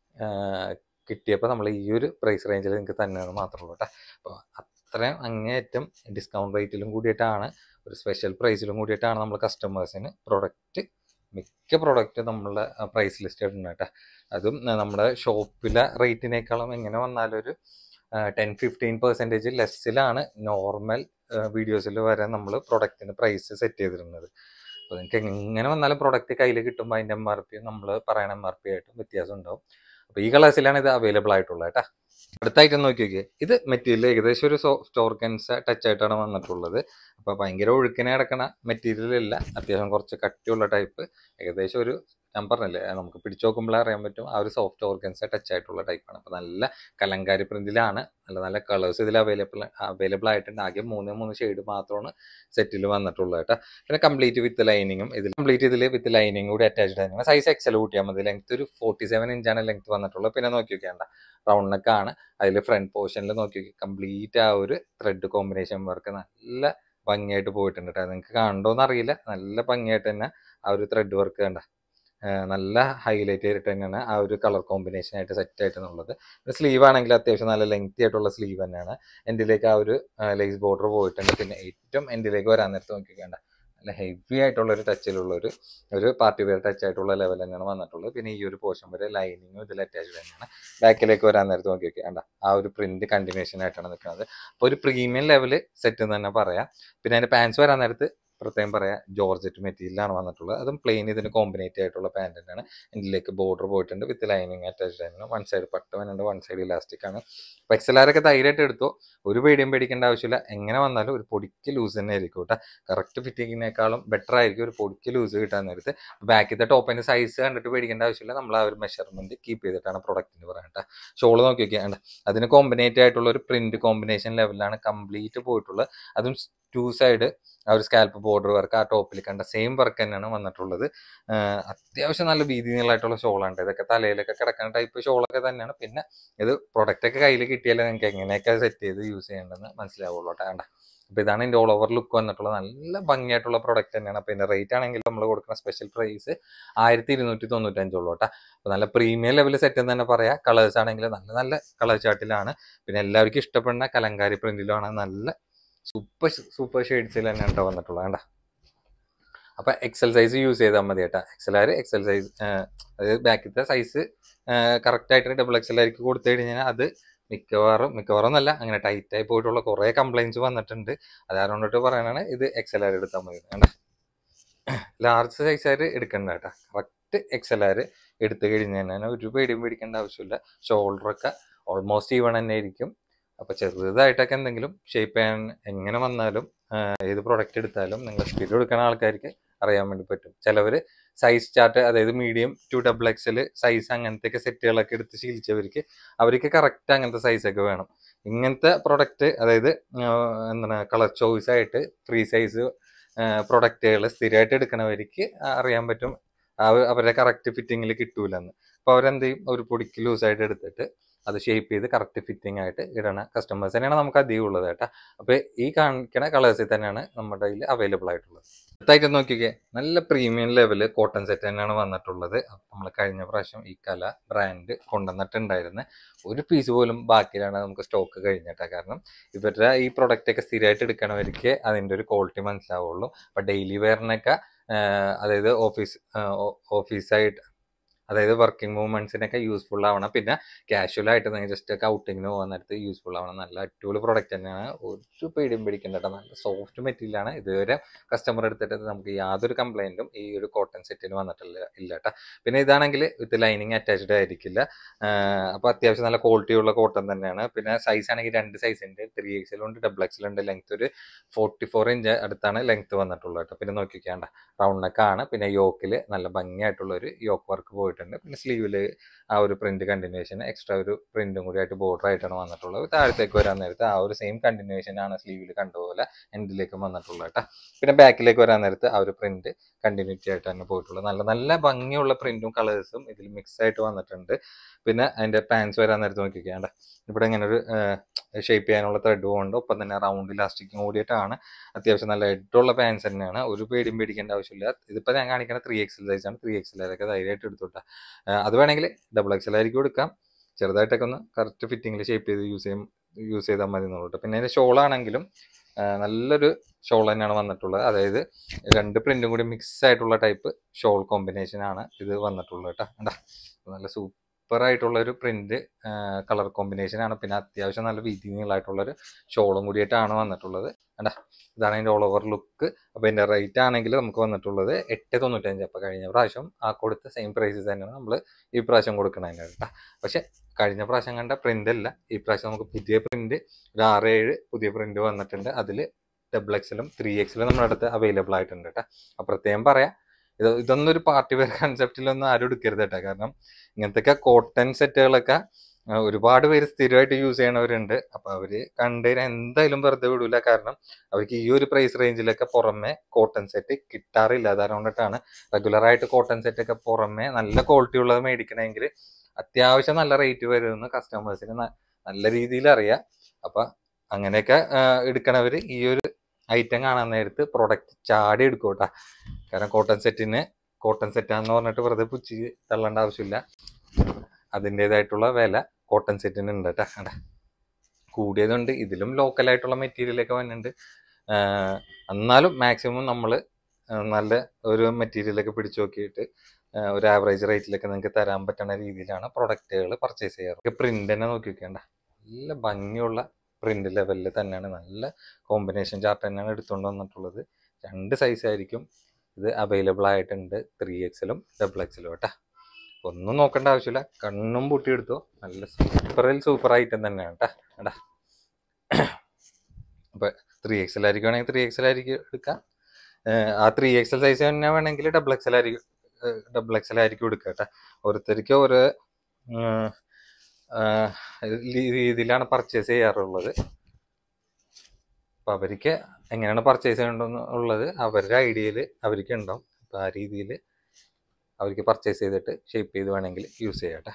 കിട്ടിയപ്പോൾ നമ്മൾ ഈ ഒരു പ്രൈസ് റേഞ്ചിൽ നിങ്ങൾക്ക് തന്നെയാണ് മാത്രമേ ഉള്ളൂ കേട്ടോ. അപ്പോൾ അത്രയും അങ്ങേയറ്റം ഡിസ്കൗണ്ട് റേറ്റിലും കൂടിയിട്ടാണ്, ഒരു സ്പെഷ്യൽ പ്രൈസിലും കൂടിയിട്ടാണ് നമ്മൾ കസ്റ്റമേഴ്സിന് പ്രൊഡക്റ്റ്, മിക്ക പ്രൊഡക്റ്റ് നമ്മളുടെ പ്രൈസ് ലിസ്റ്റ് ഇടുന്നത് കേട്ടോ. അതും നമ്മുടെ ഷോപ്പിലെ റേറ്റിനേക്കാളും എങ്ങനെ വന്നാലും ഒരു ടെൻ ഫിഫ്റ്റീൻ പെർസെൻറ്റേജ് ലെസ്സിലാണ് നോർമൽ വീഡിയോസിൽ വരെ നമ്മൾ പ്രൊഡക്റ്റിന് പ്രൈസ് സെറ്റ് ചെയ്തിരുന്നത്. അപ്പോൾ നിങ്ങൾക്ക് എങ്ങനെ വന്നാലും പ്രൊഡക്റ്റ് കയ്യിൽ കിട്ടുമ്പോൾ അതിൻ്റെ എം ആർ പി നമ്മൾ പറയുന്ന എം ആർ പി ആയിട്ടും വ്യത്യാസം ഉണ്ടാവും. അപ്പോൾ ഈ കളേഴ്സിലാണ് ഇത് അവൈലബിൾ ആയിട്ടുള്ളത് കേട്ടോ. അടുത്തായിട്ട് നോക്കി നോക്കിയേ, ഇത് മെറ്റീരിയൽ ഏകദേശം ഒരു സ്റ്റോർക്കൻസ് ടച്ച് ആയിട്ടാണ് വന്നിട്ടുള്ളത്. അപ്പോൾ ഭയങ്കര ഒഴുക്കിനെ കിടക്കണ മെറ്റീരിയൽ ഇല്ല, അത്യാവശ്യം കുറച്ച് കട്ടിയുള്ള ടൈപ്പ്, ഏകദേശം ഒരു ഞാൻ പറഞ്ഞില്ലേ നമുക്ക് പിടിച്ചു നോക്കുമ്പോഴേ അറിയാൻ പറ്റും ആ ഒരു സോഫ്റ്റ് ഓർഗൻസ് ടച്ച് ആയിട്ടുള്ള ടൈപ്പാണ്. അപ്പോൾ നല്ല കലങ്കാരി പ്രിന്റിലാണ്, നല്ല നല്ല കളേഴ്സ് ഇതിൽ അവൈലബിൾ അവൈലബിൾ ആയിട്ടുണ്ട്. ആകെ മൂന്ന് മൂന്ന് ഷെയ്ഡ് മാത്രമാണ് സെറ്റിൽ വന്നിട്ടുള്ളത് കേട്ടോ. പിന്നെ കംപ്ലീറ്റ് വിത്ത് ലൈനിങ്ങും ഇതിൽ കംപ്ലീറ്റ് ഇതിൽ വിത്ത് ലൈനിങ് കൂടി അറ്റാച്ച്ഡ് ആയിരുന്നു. സൈസ് എക്സൽ കൂട്ടിയാൽ മതി. ലെങ്ത് ഒരു ഫോർട്ടി സെവൻ ഇഞ്ചാണ് ലെങ്ത് വന്നിട്ടുള്ളത്. പിന്നെ നോക്കി നോക്കിയാണ്ട റൗണ്ട് നെക്കാണ്. അതിൽ ഫ്രണ്ട് പോർഷനിൽ നോക്കി നോക്കി കംപ്ലീറ്റ് ആ ഒരു ത്രെഡ് കോമ്പിനേഷൻ വർക്ക് നല്ല ഭംഗിയായിട്ട് പോയിട്ടുണ്ട് കേട്ടോ. നിങ്ങൾക്ക് കാണണ്ടോന്ന് അറിയില്ല, നല്ല ഭംഗിയായിട്ട് തന്നെ ആ ഒരു ത്രെഡ് വർക്ക് കണ്ട നല്ല ഹൈലൈറ്റ് ചെയ്തിട്ട് തന്നെയാണ് ആ ഒരു കളർ കോമ്പിനേഷൻ ആയിട്ട് സെറ്റ് ആയിട്ടുള്ളത്. സ്ലീവ് ആണെങ്കിൽ അത്യാവശ്യം നല്ല ലെങ്തി ആയിട്ടുള്ള സ്ലീവ് തന്നെയാണ്. എൻഡിലേക്ക് ആ ഒരു ലേസ് ബോർഡർ പോയിട്ടുണ്ട്. പിന്നെ ഏറ്റവും എൻഡിലേക്ക് വരാൻ നേരത്ത് നോക്കിക്കേണ്ട നല്ല ഹെവി ആയിട്ടുള്ള ഒരു ടച്ചിലുള്ള ഒരു ഒരു പാർട്ടി വെയർ ടച്ച് ആയിട്ടുള്ള ലെവൽ തന്നെയാണ് വന്നിട്ടുള്ളത്. പിന്നെ ഈ ഒരു പോർഷൻ വരെ ലൈനിങ്ങും ഇതിൽ അറ്റാച്ച്ഡ് തന്നെയാണ്. ബാക്കിലേക്ക് വരാൻ നേരത്ത് നോക്കി നോക്കിയാണ്ട ആ ഒരു പ്രിന്റ് കണ്ടിന്യൂഷൻ ആയിട്ടാണ് നിൽക്കുന്നത്. അപ്പോൾ ഒരു പ്രീമിയം ലെവല് സെറ്റ് എന്ന് തന്നെ പറയാം. പിന്നെ അതിന്റെ പാൻസ് വരാൻ നേരത്ത് പ്രത്യേകം പറയാം, ജോർജറ്റ് മെറ്റീരിയലാണ് വന്നിട്ടുള്ളത്. അതും പ്ലെയിൻ ഇതിന് കോമ്പിനേറ്റ് ആയിട്ടുള്ള പാൻറ് തന്നെയാണ്. ഇതിലേക്ക് ബോർഡർ പോയിട്ടുണ്ട്, വിത്ത് ലൈനിങ് അറ്റാച്ച്ഡ് ആയിരുന്നു. വൺ സൈഡ് പട്ട് വന്നുണ്ട്, വൺ സൈഡ് ഇലാസ്റ്റിക് ആണ്. അപ്പോൾ എക്സലാരൊക്കെ ധൈര്യമായിട്ട് എടുത്തു, ഒരു പേടിയും പേടിക്കേണ്ട ആവശ്യമില്ല. എങ്ങനെ വന്നാലും ഒരു പൊടിക്ക് ലൂസ് തന്നെ ആയിരിക്കും കേട്ടോ. കറക്റ്റ് ഫിറ്റിങ്ങിനേക്കാളും ബെറ്റർ ആയിരിക്കും ഒരു പൊടിക്ക് ലൂസ് കിട്ടാൻ നേരത്ത്. ബാക്കിത്തെ ടോപ്പിന്റെ സൈസ് കണ്ടിട്ട് പേടിക്കേണ്ട ആവശ്യമില്ല. നമ്മൾ ആ ഒരു മെഷർമെന്റ് കീപ്പ് ചെയ്തിട്ടാണ് പ്രൊഡക്റ്റിന് പറയാം കേട്ടോ. ഷോള് നോക്കി നോക്കിയാണ്ട് അതിന് കോമ്പിനേറ്റ് ആയിട്ടുള്ള ഒരു പ്രിന്റ് കോമ്പിനേഷൻ ലെവലിലാണ് കംപ്ലീറ്റ് പോയിട്ടുള്ളത്. അതും ടു സൈഡ് ആ ഒരു സ്കാൽപ്പ് ബോർഡർ വർക്ക് ആ ടോപ്പിൽ കണ്ട സെയിം വർക്ക് തന്നെയാണ് വന്നിട്ടുള്ളത്. അത്യാവശ്യം നല്ല വീതി നീളമായിട്ടുള്ള ഷോളാണ്. ഇതൊക്കെ തലയിലൊക്കെ കിടക്കുന്ന ടൈപ്പ് ഷോളൊക്കെ തന്നെയാണ്. പിന്നെ ഇത് പ്രൊഡക്റ്റ് ഒക്കെ കയ്യിൽ കിട്ടിയാലേ നിങ്ങൾക്ക് എങ്ങനെയൊക്കെ സെറ്റ് ചെയ്ത് യൂസ് ചെയ്യേണ്ടതെന്ന് മനസ്സിലാവുള്ളൂ കേട്ടോ. വേണ്ട അപ്പോൾ ഇതാണ് ഇതിൻ്റെ ഓൾ ഓവർ ലുക്ക് വന്നിട്ടുള്ളത്. നല്ല ഭംഗിയായിട്ടുള്ള പ്രൊഡക്റ്റ് തന്നെയാണ്. അപ്പോൾ ഇതിൻ്റെ റേറ്റ് ആണെങ്കിൽ നമ്മൾ കൊടുക്കുന്ന സ്പെഷ്യൽ പ്രൈസ് ആയിരത്തി ഇരുന്നൂറ്റി തൊണ്ണൂറ്റഞ്ചുള്ളൂ കേട്ടോ. അപ്പോൾ നല്ല പ്രീമിയം ലെവൽ സെറ്റ് എന്ന് തന്നെ പറയാം. കളേഴ്സ് ആണെങ്കിൽ നല്ല നല്ല കളർ ചാർട്ടിലാണ്. പിന്നെ എല്ലാവർക്കും ഇഷ്ടപ്പെടുന്ന കലങ്കാരി പ്രിന്റിലാണ്. നല്ല സൂപ്പർ സൂപ്പർ ഷെയ്ഡ്സിൽ തന്നെ ഉണ്ടോ വന്നിട്ടുള്ളത് വേണ്ട. അപ്പം എക്സൽ സൈസ് യൂസ് ചെയ്താൽ മതി കേട്ടോ. എക്സൽ ആര് എക്സൽ സൈസ് അതായത് ബാക്കിലത്തെ സൈസ് കറക്റ്റായിട്ട് ഡബിൾ എക്സൽ ആയിരിക്കും കൊടുത്തു കഴിഞ്ഞാൽ അത് മിക്കവാറും മിക്കവാറും എന്നല്ല അങ്ങനെ ടൈറ്റായി പോയിട്ടുള്ള കുറേ കംപ്ലൈൻറ്റ്സ് വന്നിട്ടുണ്ട്. അതുകൊണ്ടിട്ട് പറയാനാണ് ഇത് എക്സൽ ആർ എടുത്താൽ മതി വേണ്ട. ലാർജ് സൈസ് ആര് എടുക്കണ്ട കേട്ടോ. കറക്റ്റ് എക്സൽ ആർ എടുത്തു കഴിഞ്ഞാൽ ഒരു പേടിയും പേടിക്കേണ്ട ആവശ്യമില്ല. ഷോൾഡറൊക്കെ ഓൾമോസ്റ്റ് ഈവൺ തന്നെ ആയിരിക്കും. അപ്പോൾ ചെറുതായിട്ടൊക്കെ എന്തെങ്കിലും ഷേപ്പ് ചെയ്യാൻ എങ്ങനെ വന്നാലും ഏത് പ്രൊഡക്റ്റ് എടുത്താലും നിങ്ങൾ സ്പീഡ് എടുക്കുന്ന ആൾക്കാർക്ക് അറിയാൻ വേണ്ടി പറ്റും. ചിലവർ സൈസ് ചാർട്ട് അതായത് medium to double XL size അങ്ങനത്തെയൊക്കെ സെറ്റുകളൊക്കെ എടുത്ത് ശീലിച്ചവർക്ക് അവർക്ക് കറക്റ്റ് അങ്ങനത്തെ സൈസൊക്കെ വേണം. ഇങ്ങനത്തെ പ്രൊഡക്റ്റ് അതായത് എന്താണ് കളർ ചോയ്സ് ആയിട്ട് ഫ്രീ സൈസ് പ്രൊഡക്റ്റുകൾ സ്ഥിരമായിട്ട് എടുക്കണവർക്ക് അറിയാൻ പറ്റും അവരുടെ കറക്റ്റ് ഫിറ്റിങ്ങിൽ കിട്ടൂലെന്ന്. അപ്പോൾ അവരെന്ത് ചെയ്യും, ഒരു പൊടിക്ക് ലൂസായിട്ട് എടുത്തിട്ട് അത് ഷേപ്പ് ചെയ്ത് കറക്റ്റ് ഫിറ്റിംഗ് ആയിട്ട് ഇടണ കസ്റ്റമേഴ്സ് തന്നെയാണ് നമുക്ക് അധികം ഉള്ളത് കേട്ടോ. അപ്പോൾ ഈ കാണിക്കണ കളേഴ്സിൽ തന്നെയാണ് നമ്മുടെ കയ്യിൽ അവൈലബിൾ ആയിട്ടുള്ളത്. അടുത്തായിട്ട് നോക്കിക്കേ, നല്ല പ്രീമിയം ലെവല് കോട്ടൺ സെറ്റ് തന്നെയാണ് വന്നിട്ടുള്ളത്. നമ്മൾ കഴിഞ്ഞ പ്രാവശ്യം ഈ കല ബ്രാൻഡ് കൊണ്ടുവന്നിട്ടുണ്ടായിരുന്നു. ഒരു പീസ് പോലും ബാക്കിയിലാണ് നമുക്ക് സ്റ്റോക്ക് കഴിഞ്ഞിട്ടാണ്. കാരണം ഇവരുടെ ഈ പ്രൊഡക്റ്റ് ഒക്കെ സ്ഥിരമായിട്ട് എടുക്കണവർക്ക് അതിൻ്റെ ഒരു ക്വാളിറ്റി മനസ്സിലാവുള്ളൂ. അപ്പോൾ ഡെയിലി വെയറിനൊക്കെ അതായത് ഓഫീസ് ഓഫീസായിട്ട് അതായത് വർക്കിംഗ് മൂവ്മെന്റ്സിനൊക്കെ യൂസ്ഫുൾ ആവണം. പിന്നെ കാഷ്വൽ ആയിട്ട് നിങ്ങൾ ജസ്റ്റ് ഒക്കെ ഔട്ടിങ്ങിന് പോകുന്ന നേരത്ത് യൂസ്ഫുൾ ആവണം. നല്ല അടിപൊളി പ്രൊഡക്റ്റ് തന്നെയാണ്. ഒരു പേടിയും പേടിക്കേണ്ട കേട്ടോ. നല്ല സോഫ്റ്റ് മെറ്റീരിയലാണ്. ഇതുവരെ കസ്റ്റമർ എടുത്തിട്ട് നമുക്ക് യാതൊരു കംപ്ലൈൻറ്റും ഈ ഒരു കോട്ടൺ സെറ്റിന് വന്നിട്ടില്ല ഇല്ല കേട്ടോ. പിന്നെ ഇതാണെങ്കിൽ വിത്ത് ലൈനിങ് അറ്റാച്ച്ഡ് ആയിരിക്കില്ല. അപ്പോൾ അത്യാവശ്യം നല്ല ക്വാളിറ്റിയുള്ള കോട്ടൺ തന്നെയാണ്. പിന്നെ സൈസ് ആണെങ്കിൽ രണ്ട് സൈസ് ഉണ്ട്, ത്രീ എക്സിലുണ്ട് ഡബിൾ എക്സിലുണ്ട്. ലെങ്ത് ഒരു ഫോർട്ടി ഫോർ ഇഞ്ച് അടുത്താണ് ലെങ്ത് വന്നിട്ടുള്ളത് കേട്ടോ. പിന്നെ നോക്കിക്കാണ്ട റൗണ്ട് നെക്കാണ്. പിന്നെ യോക്കിൽ നല്ല ഭംഗിയായിട്ടുള്ള ഒരു യോക്ക് വർക്ക് പോയിട്ട് പോയിട്ടുണ്ട്. പിന്നെ സ്ലീവില് ആ ഒരു പ്രിന്റ് കണ്ടിന്യൂഷൻ എക്സ്ട്രാ ഒരു പ്രിന്റും കൂടി ആയിട്ട് ബോർഡർ ആയിട്ടാണ് വന്നിട്ടുള്ളത്. താഴത്തേക്ക് വരാൻ നേരത്ത് ആ ഒരു സെയിം കണ്ടിന്യൂഷൻ ആണ് സ്ലീവിൽ കണ്ടുപോലെ എൻഡിലേക്കും വന്നിട്ടുള്ളത് കേട്ടോ. പിന്നെ ബാക്കിലേക്ക് വരാൻ നേരത്ത് ആ ഒരു പ്രിന്റ് കണ്ടിന്യൂറ്റി ആയിട്ട് തന്നെ പോയിട്ടുള്ളത്. നല്ല നല്ല ഭംഗിയുള്ള പ്രിന്റും കളേഴ്സും ഇതിൽ മിക്സ് ആയിട്ട് വന്നിട്ടുണ്ട്. പിന്നെ അതിന്റെ പാൻസ് വരാൻ നേരത്ത് നോക്കിക്കേണ്ട ഇവിടെ ഇങ്ങനെ ഒരു ഷേപ്പ് ചെയ്യാനുള്ള ത്രെഡും ഉണ്ട്. ഒപ്പം തന്നെ റൗണ്ട് ഇലാസ്റ്റിക്കും കൂടിയിട്ടാണ്. അത്യാവശ്യം നല്ല എഡുള്ള പാൻസ് തന്നെയാണ്. ഒരു പേടിയും പേടിക്കേണ്ട ആവശ്യമില്ല. ഇതിപ്പോൾ ഞാൻ കാണിക്കുന്ന ത്രീ എക്സൽ സൈസ് ആണ്. ത്രീ എക്സൽ അതൊക്കെ ധൈര്യമായിട്ട് എടുത്തോട്ടെ. അത് വേണമെങ്കിൽ ഡബിൾ എക്സൽ ആയിരിക്കും എടുക്കാം. ചെറുതായിട്ടൊക്കെ ഒന്ന് കറക്റ്റ് ഫിറ്റിങ്ങിൽ ഷേപ്പ് ചെയ്ത് യൂസ് ചെയ്യും യൂസ് ചെയ്താൽ മതി എന്നുള്ളത്. പിന്നെ അതിന്റെ ഷോളാണെങ്കിലും നല്ലൊരു ഷോൾ തന്നെയാണ് വന്നിട്ടുള്ളത്. അതായത് രണ്ട് പ്രിന്റും കൂടി മിക്സ് ആയിട്ടുള്ള ടൈപ്പ് ഷോൾ കോമ്പിനേഷൻ ആണ് ഇത് വന്നിട്ടുള്ളത് കേട്ടോ. കണ്ടാ നല്ല സൂപ്പർ ആയിട്ടുള്ള ഒരു പ്രിന്റ് കളർ കോമ്പിനേഷൻ ആണ്. പിന്നെ അത്യാവശ്യം നല്ല വീതി നീളമായിട്ടുള്ളൊരു ഷോളും കൂടിയിട്ടാണ് വന്നിട്ടുള്ളത്. കണ്ടാ ഇതാണ് അതിന്റെ ഓൾ ഓവർ ലുക്ക്. അപ്പൊ ഇതിന്റെ റേറ്റ് ആണെങ്കിൽ നമുക്ക് വന്നിട്ടുള്ളത് എട്ട് തൊണ്ണൂറ്റഞ്ച്. അപ്പൊ കഴിഞ്ഞ പ്രാവശ്യം ആ കൊടുത്ത സെയിം പ്രൈസസ് തന്നെയാണ് നമ്മൾ ഈ പ്രാവശ്യം കൊടുക്കണതിന് കേട്ടോ. പക്ഷെ കഴിഞ്ഞ പ്രാവശ്യം കണ്ട പ്രിന്റ് അല്ല, ഈ പ്രാവശ്യം നമുക്ക് പുതിയ പ്രിന്റ് ഒരു ആറ് ഏഴ് പുതിയ പ്രിന്റ് വന്നിട്ടുണ്ട്. അതിൽ ഡബിൾ എക്സലും ത്രീ എക്സലും നമ്മുടെ അടുത്ത് അവൈലബിൾ ആയിട്ടുണ്ട് കേട്ടോ. അപ്പൊ പ്രത്യേകം പറയാം, ഇത് ഇതൊന്നും ഒരു പാർട്ടി വെയർ കൺസെപ്റ്റിലൊന്നും ആരും എടുക്കരുത് കേട്ടോ. കാരണം ഇങ്ങനത്തെ കോട്ടൺ സെറ്റുകളൊക്കെ ഒരുപാട് പേര് സ്ഥിരമായിട്ട് യൂസ് ചെയ്യണവരുണ്ട്. അപ്പൊ അവര് കണ്ടുകഴിഞ്ഞാൽ എന്തായാലും വെറുതെ വിടൂല. കാരണം അവർക്ക് ഈ ഒരു പ്രൈസ് റേഞ്ചിലൊക്കെ പുറമെ കോട്ടൺ സെറ്റ് കിട്ടാറില്ല. അതുകൊണ്ടിട്ടാണ് റെഗുലർ ആയിട്ട് കോട്ടൺ സെറ്റ് ഒക്കെ പുറമെ നല്ല ക്വാളിറ്റി ഉള്ളത് മേടിക്കണമെങ്കിൽ അത്യാവശ്യം നല്ല റേറ്റ് വരുമെന്ന് കസ്റ്റമേഴ്സിന് നല്ല രീതിയിൽ അറിയാം. അപ്പൊ അങ്ങനെയൊക്കെ എടുക്കണവര് ഈ ഒരു ഐറ്റം കാണാൻ നേരത്ത് പ്രൊഡക്റ്റ് ചാടി എടുക്കൂട്ടാ. കാരണം കോട്ടൺ സെറ്റിന് കോട്ടൺ സെറ്റാന്ന് പറഞ്ഞിട്ട് വെറുതെ പുച്ചി തള്ളേണ്ട ആവശ്യമില്ല. അതിൻ്റെതായിട്ടുള്ള വില കോട്ടൺ സെറ്റിന് ഉണ്ട് കേട്ടോ. കൂടിയതുണ്ട്, ഇതിലും ലോക്കലായിട്ടുള്ള മെറ്റീരിയലൊക്കെ വന്നിട്ടുണ്ട്. എന്നാലും മാക്സിമം നമ്മൾ നല്ല ഒരു മെറ്റീരിയലൊക്കെ പിടിച്ചു നോക്കിയിട്ട് ഒരു ആവറേജ് റേറ്റിലൊക്കെ നിങ്ങൾക്ക് തരാൻ പറ്റുന്ന രീതിയിലാണ് പ്രൊഡക്റ്റുകൾ പർച്ചേസ് ചെയ്യാറ്. പ്രിന്റ് തന്നെ നോക്കി വെക്കേണ്ട, നല്ല ഭംഗിയുള്ള പ്രിന്റ് ലെവലിൽ തന്നെയാണ്, നല്ല കോമ്പിനേഷൻ ചാർട്ട് തന്നെയാണ് എടുത്തുകൊണ്ട് വന്നിട്ടുള്ളത്. രണ്ട് സൈസ് ആയിരിക്കും ഇത് അവൈലബിൾ ആയിട്ടുണ്ട്, ത്രീ എക്സലും ഡബിൾ എക്സലും കേട്ടോ. ഒന്നും നോക്കേണ്ട ആവശ്യമില്ല, കണ്ണും പൂട്ടി എടുത്തോ. നല്ല സൂപ്പറിൽ സൂപ്പർ ഐറ്റം തന്നെയാണ് കേട്ടോ. കേട്ടാ അപ്പൊ ത്രീ എക്സൽ ആയിരിക്കുവാണെങ്കിൽ ത്രീ എക്സൽ ആയിരിക്കും എടുക്കാം. ആ ത്രീ എക്സൽ സൈസ് തന്നെ വേണമെങ്കിൽ ഡബിൾ എക്സൽ ആയിരിക്കും ഡബിൾ എക്സൽ ആയിരിക്കും എടുക്കുക കേട്ടോ. ഓരോരുത്തർക്ക് ഓരോ രീതിയിലാണ് പർച്ചേസ് ചെയ്യാറുള്ളത്. അപ്പൊ അവർക്ക് എങ്ങനെയാണ് പർച്ചേസ് ചെയ്യേണ്ടതെന്നുള്ളത് അവരുടെ ഐഡിയയിൽ അവർക്ക് ഉണ്ടാവും. അപ്പൊ ആ രീതിയിൽ അവർക്ക് പർച്ചേസ് ചെയ്തിട്ട് ഷേപ്പ് ചെയ്ത് വേണമെങ്കിൽ യൂസ് ചെയ്യാട്ടെ.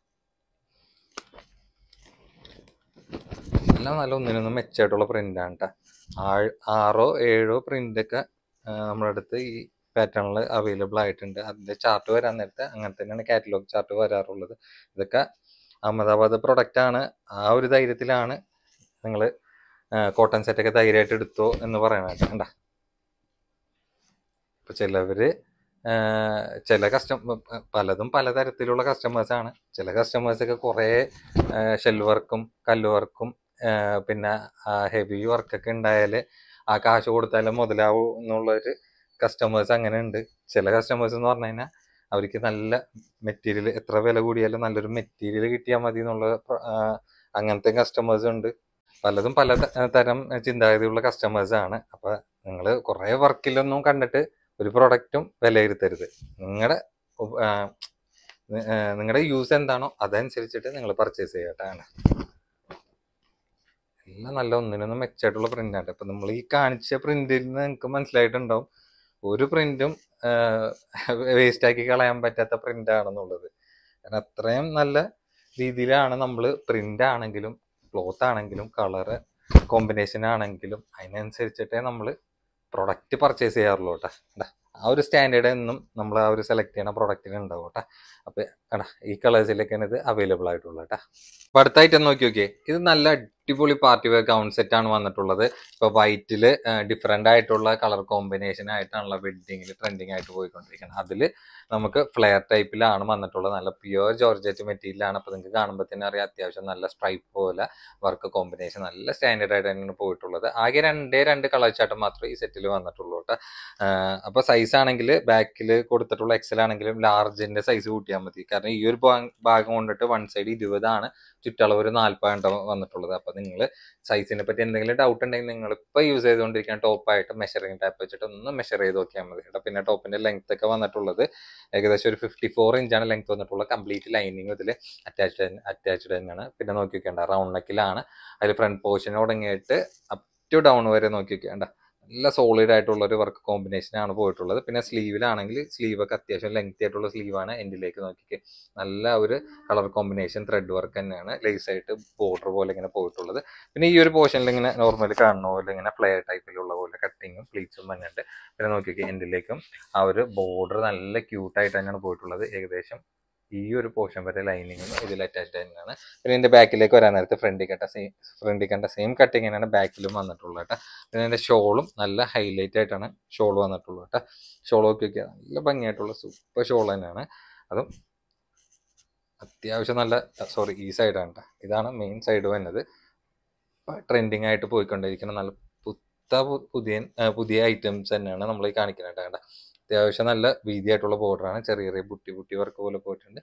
എല്ലാം നല്ല ഒന്നിനൊന്നും മെച്ചമായിട്ടുള്ള പ്രിന്റാണ് കേട്ടോ. ആറോ ഏഴോ പ്രിന്റൊക്കെ നമ്മുടെ അടുത്ത് ഈ പാറ്റേണിൽ അവൈലബിൾ ആയിട്ടുണ്ട്. അതിന്റെ ചാർട്ട് വരാൻ നേരത്തെ അങ്ങനെ തന്നെയാണ് കാറ്റലോഗ് ചാർട്ട് വരാറുള്ളത്. ഇതൊക്കെ അഹമ്മദാബാദ് പ്രൊഡക്റ്റ് ആണ്. ആ ഒരു ധൈര്യത്തിലാണ് നിങ്ങൾ കോട്ടൺ സെറ്റൊക്കെ ധൈര്യമായിട്ട് എടുത്തോ എന്ന് പറയണേട്ടോ. കണ്ട ഇപ്പൊ ചിലവര് ചില കസ്റ്റമർ പലതും പലതരത്തിലുള്ള കസ്റ്റമേഴ്സാണ്. ചില കസ്റ്റമേഴ്സൊക്കെ കുറേ ഷെൽ വർക്കും കല്ല് വർക്കും പിന്നെ ഹെവി വർക്കൊക്കെ ഉണ്ടായാൽ ആ കാശ് കൊടുത്താലും മുതലാവും എന്നുള്ളൊരു കസ്റ്റമേഴ്സ് അങ്ങനെ ഉണ്ട്. ചില കസ്റ്റമേഴ്സ് എന്ന് പറഞ്ഞു കഴിഞ്ഞാൽ അവർക്ക് നല്ല മെറ്റീരിയൽ എത്ര വില കൂടിയാലും നല്ലൊരു മെറ്റീരിയൽ കിട്ടിയാൽ മതി എന്നുള്ള അങ്ങനത്തെ കസ്റ്റമേഴ്സ് ഉണ്ട്. പലതും പല തരം ചിന്താഗതിയുള്ള കസ്റ്റമേഴ്സാണ്. അപ്പൊ നിങ്ങൾ കുറേ വർക്കിലൊന്നും കണ്ടിട്ട് ഒരു പ്രൊഡക്റ്റും വിലയിരുത്തരുത്. നിങ്ങളുടെ നിങ്ങളുടെ യൂസ് എന്താണോ അതനുസരിച്ചിട്ട് നിങ്ങൾ പർച്ചേസ് ചെയ്യട്ടാണ്. എല്ലാം നല്ല ഒന്നിനൊന്നും മെച്ചമായിട്ടുള്ള പ്രിന്റാണ്. ഇപ്പൊ നമ്മൾ ഈ കാണിച്ച പ്രിന്റിൽ നിന്ന് നിങ്ങൾക്ക് മനസ്സിലായിട്ടുണ്ടാവും ഒരു പ്രിന്റും വേസ്റ്റ് ആക്കി കളയാൻ പറ്റാത്ത പ്രിന്റ് ആണെന്നുള്ളത്. കാരണം അത്രയും നല്ല രീതിയിലാണ് നമ്മൾ പ്രിന്റ് ആണെങ്കിലും ക്ലോത്ത് ആണെങ്കിലും കളറ് കോമ്പിനേഷൻ ആണെങ്കിലും അതിനനുസരിച്ചിട്ടേ നമ്മൾ പ്രൊഡക്റ്റ് പർച്ചേസ് ചെയ്യാറുള്ളൂ കേട്ടോ. ആ ഒരു സ്റ്റാൻഡേർഡ് എന്നും നമ്മൾ ആ ഒരു സെലക്ട് ചെയ്യുന്ന പ്രൊഡക്റ്റിന് ഉണ്ടാവും കേട്ടോ. അപ്പൊ എടാ ഈ കളേഴ്സിലൊക്കെയാണ് ഇത് അവൈലബിൾ ആയിട്ടുള്ളത് കേട്ടോ. അപ്പൊ അടുത്തായിട്ട് നോക്കി നോക്കിയേ, ഇത് നല്ല അടിപൊളി പാർട്ടി വെയർ ഗൗൺ സെറ്റ് ആണ് വന്നിട്ടുള്ളത്. ഇപ്പൊ വൈറ്റില് ഡിഫറെന്റ് ആയിട്ടുള്ള കളർ കോമ്പിനേഷൻ ആയിട്ടാണല്ലോ വെഡിങ്ങിൽ ട്രെൻഡിങ് ആയിട്ട് പോയിക്കൊണ്ടിരിക്കുന്നത്. അതില് നമുക്ക് ഫ്ലെയർ ടൈപ്പിലാണ് വന്നിട്ടുള്ളത്. നല്ല പ്യുവർ ജോർജറ്റ് മെറ്റീരിയലാണ്. അപ്പൊ നിങ്ങൾക്ക് കാണുമ്പോൾ തന്നെ അറിയാം അത്യാവശ്യം നല്ല സ്ട്രൈപ്പ് പോലെ വർക്ക് കോമ്പിനേഷൻ നല്ല സ്റ്റാൻഡേർഡ് ആയിട്ട് തന്നെയാണ് പോയിട്ടുള്ളത്. ആകെ രണ്ടേ രണ്ട് കളർ ചാർട്ട് മാത്രമേ ഈ സെറ്റിൽ വന്നിട്ടുള്ളൂ കേട്ടോ. അപ്പൊ സൈസ് ആണെങ്കിൽ ബാക്കിൽ കൊടുത്തിട്ടുള്ള എക്സൽ ആണെങ്കിലും ലാർജിന്റെ സൈസ് കൂട്ടിയാൽ മതി. കാരണം ഈ ഒരു ഭാഗം കൊണ്ടിട്ട് വൺ സൈഡ് ഇരുപതാണ്, ചുറ്റളവ് ഒരു നാൽപ്പതാണ് വന്നിട്ടുള്ളത്. അപ്പൊ അപ്പോൾ നിങ്ങൾ സൈസിനെ പറ്റി എന്തെങ്കിലും ഡൗട്ട് ഉണ്ടെങ്കിൽ നിങ്ങൾ ഇപ്പോൾ യൂസ് ചെയ്തുകൊണ്ടിരിക്കുന്ന ടോപ്പായിട്ട് മെഷറിംഗ് ടാപ്പ് വെച്ചിട്ട് ഒന്ന് മെഷർ ചെയ്ത് നോക്കിയാൽ മതി കേട്ടോ. പിന്നെ ടോപ്പിന്റെ ലെങ്ത് ഒക്കെ വന്നിട്ടുള്ളത് ഏകദേശം ഒരു ഫിഫ്റ്റി ഫോർ ഇഞ്ചാണ് ലെങ്ത് വന്നിട്ടുള്ളത്. കംപ്ലീറ്റ് ലൈനിങ് ഇതിൽ അറ്റാച്ച്ഡ് അറ്റാച്ച്ഡ് തന്നെയാണ്. പിന്നെ നോക്കി വെക്കേണ്ട റൗണ്ട് നെക്കിലാണ്. അതിൽ ഫ്രണ്ട് പോർഷൻ തുടങ്ങിയിട്ട് അപ് ടു ഡൗൺ വരെ നോക്കി വെക്കേണ്ട നല്ല സോളിഡ് ആയിട്ടുള്ള ഒരു വർക്ക് കോമ്പിനേഷൻ ആണ് പോയിട്ടുള്ളത്. പിന്നെ സ്ലീവിലാണെങ്കിൽ സ്ലീവ് ഒക്കെ അത്യാവശ്യം ലെങ്തി ആയിട്ടുള്ള സ്ലീവാണ്. എൻഡിലേക്ക് നോക്കിക്ക് നല്ല ഒരു കളർ കോമ്പിനേഷൻ ത്രെഡ് വർക്ക് തന്നെയാണ് ലേസ് ആയിട്ട് ബോർഡർ പോലെ ഇങ്ങനെ പോയിട്ടുള്ളത്. പിന്നെ ഈ ഒരു പോർഷനിൽ ഇങ്ങനെ നോർമലി കാണുന്ന പോലെ ഇങ്ങനെ ഫ്ലെയർ ടൈപ്പിലുള്ള പോലെ കട്ടിങ്ങും പ്ലീറ്റ്സും തന്നെയുണ്ട്. പിന്നെ നോക്കിക്ക് എൻഡിലേക്കും ആ ഒരു ബോർഡർ നല്ല ക്യൂട്ടായിട്ട് തന്നെയാണ് പോയിട്ടുള്ളത്. ഏകദേശം ഈ ഒരു പോർഷൻ വരെ ലൈനിങ്ങും ഇതിൽ അറ്റാച്ച്ഡ് തന്നെയാണ്. പിന്നെ ഇതിന്റെ ബാക്കിലേക്ക് വരാൻ നേരത്തെ ഫ്രണ്ടിൽ കണ്ട സെയിം ഫ്രണ്ടിൽ കണ്ട സെയിം കട്ടിങ് തന്നെയാണ് ബാക്കിലും വന്നിട്ടുള്ളത് കേട്ടോ. പിന്നെ ഇതിന്റെ ഷോളും നല്ല ഹൈലൈറ്റ് ആയിട്ടാണ് ഷോൾ വന്നിട്ടുള്ളത് കേട്ടോ. ഷോൾ ഒക്കെ വെക്കുക നല്ല ഭംഗിയായിട്ടുള്ള സൂപ്പർ ഷോൾ തന്നെയാണ്. അതും അത്യാവശ്യം നല്ല സോറി ഈ സൈഡാണ് കേട്ടോ. ഇതാണ് മെയിൻ സൈഡ് വന്നത്. ട്രെൻഡിങ് ആയിട്ട് പോയിക്കൊണ്ടിരിക്കുന്ന നല്ല പുത്ത പുതിയ പുതിയ ഐറ്റംസ് തന്നെയാണ് നമ്മൾ ഈ കാണിക്കുന്നത് കേട്ടോ. അത്യാവശ്യം നല്ല വീതിയായിട്ടുള്ള ബോർഡറാണ്. ചെറിയ ചെറിയ ബുട്ടി ബുട്ടി വർക്ക് പോലെ പോയിട്ടുണ്ട്.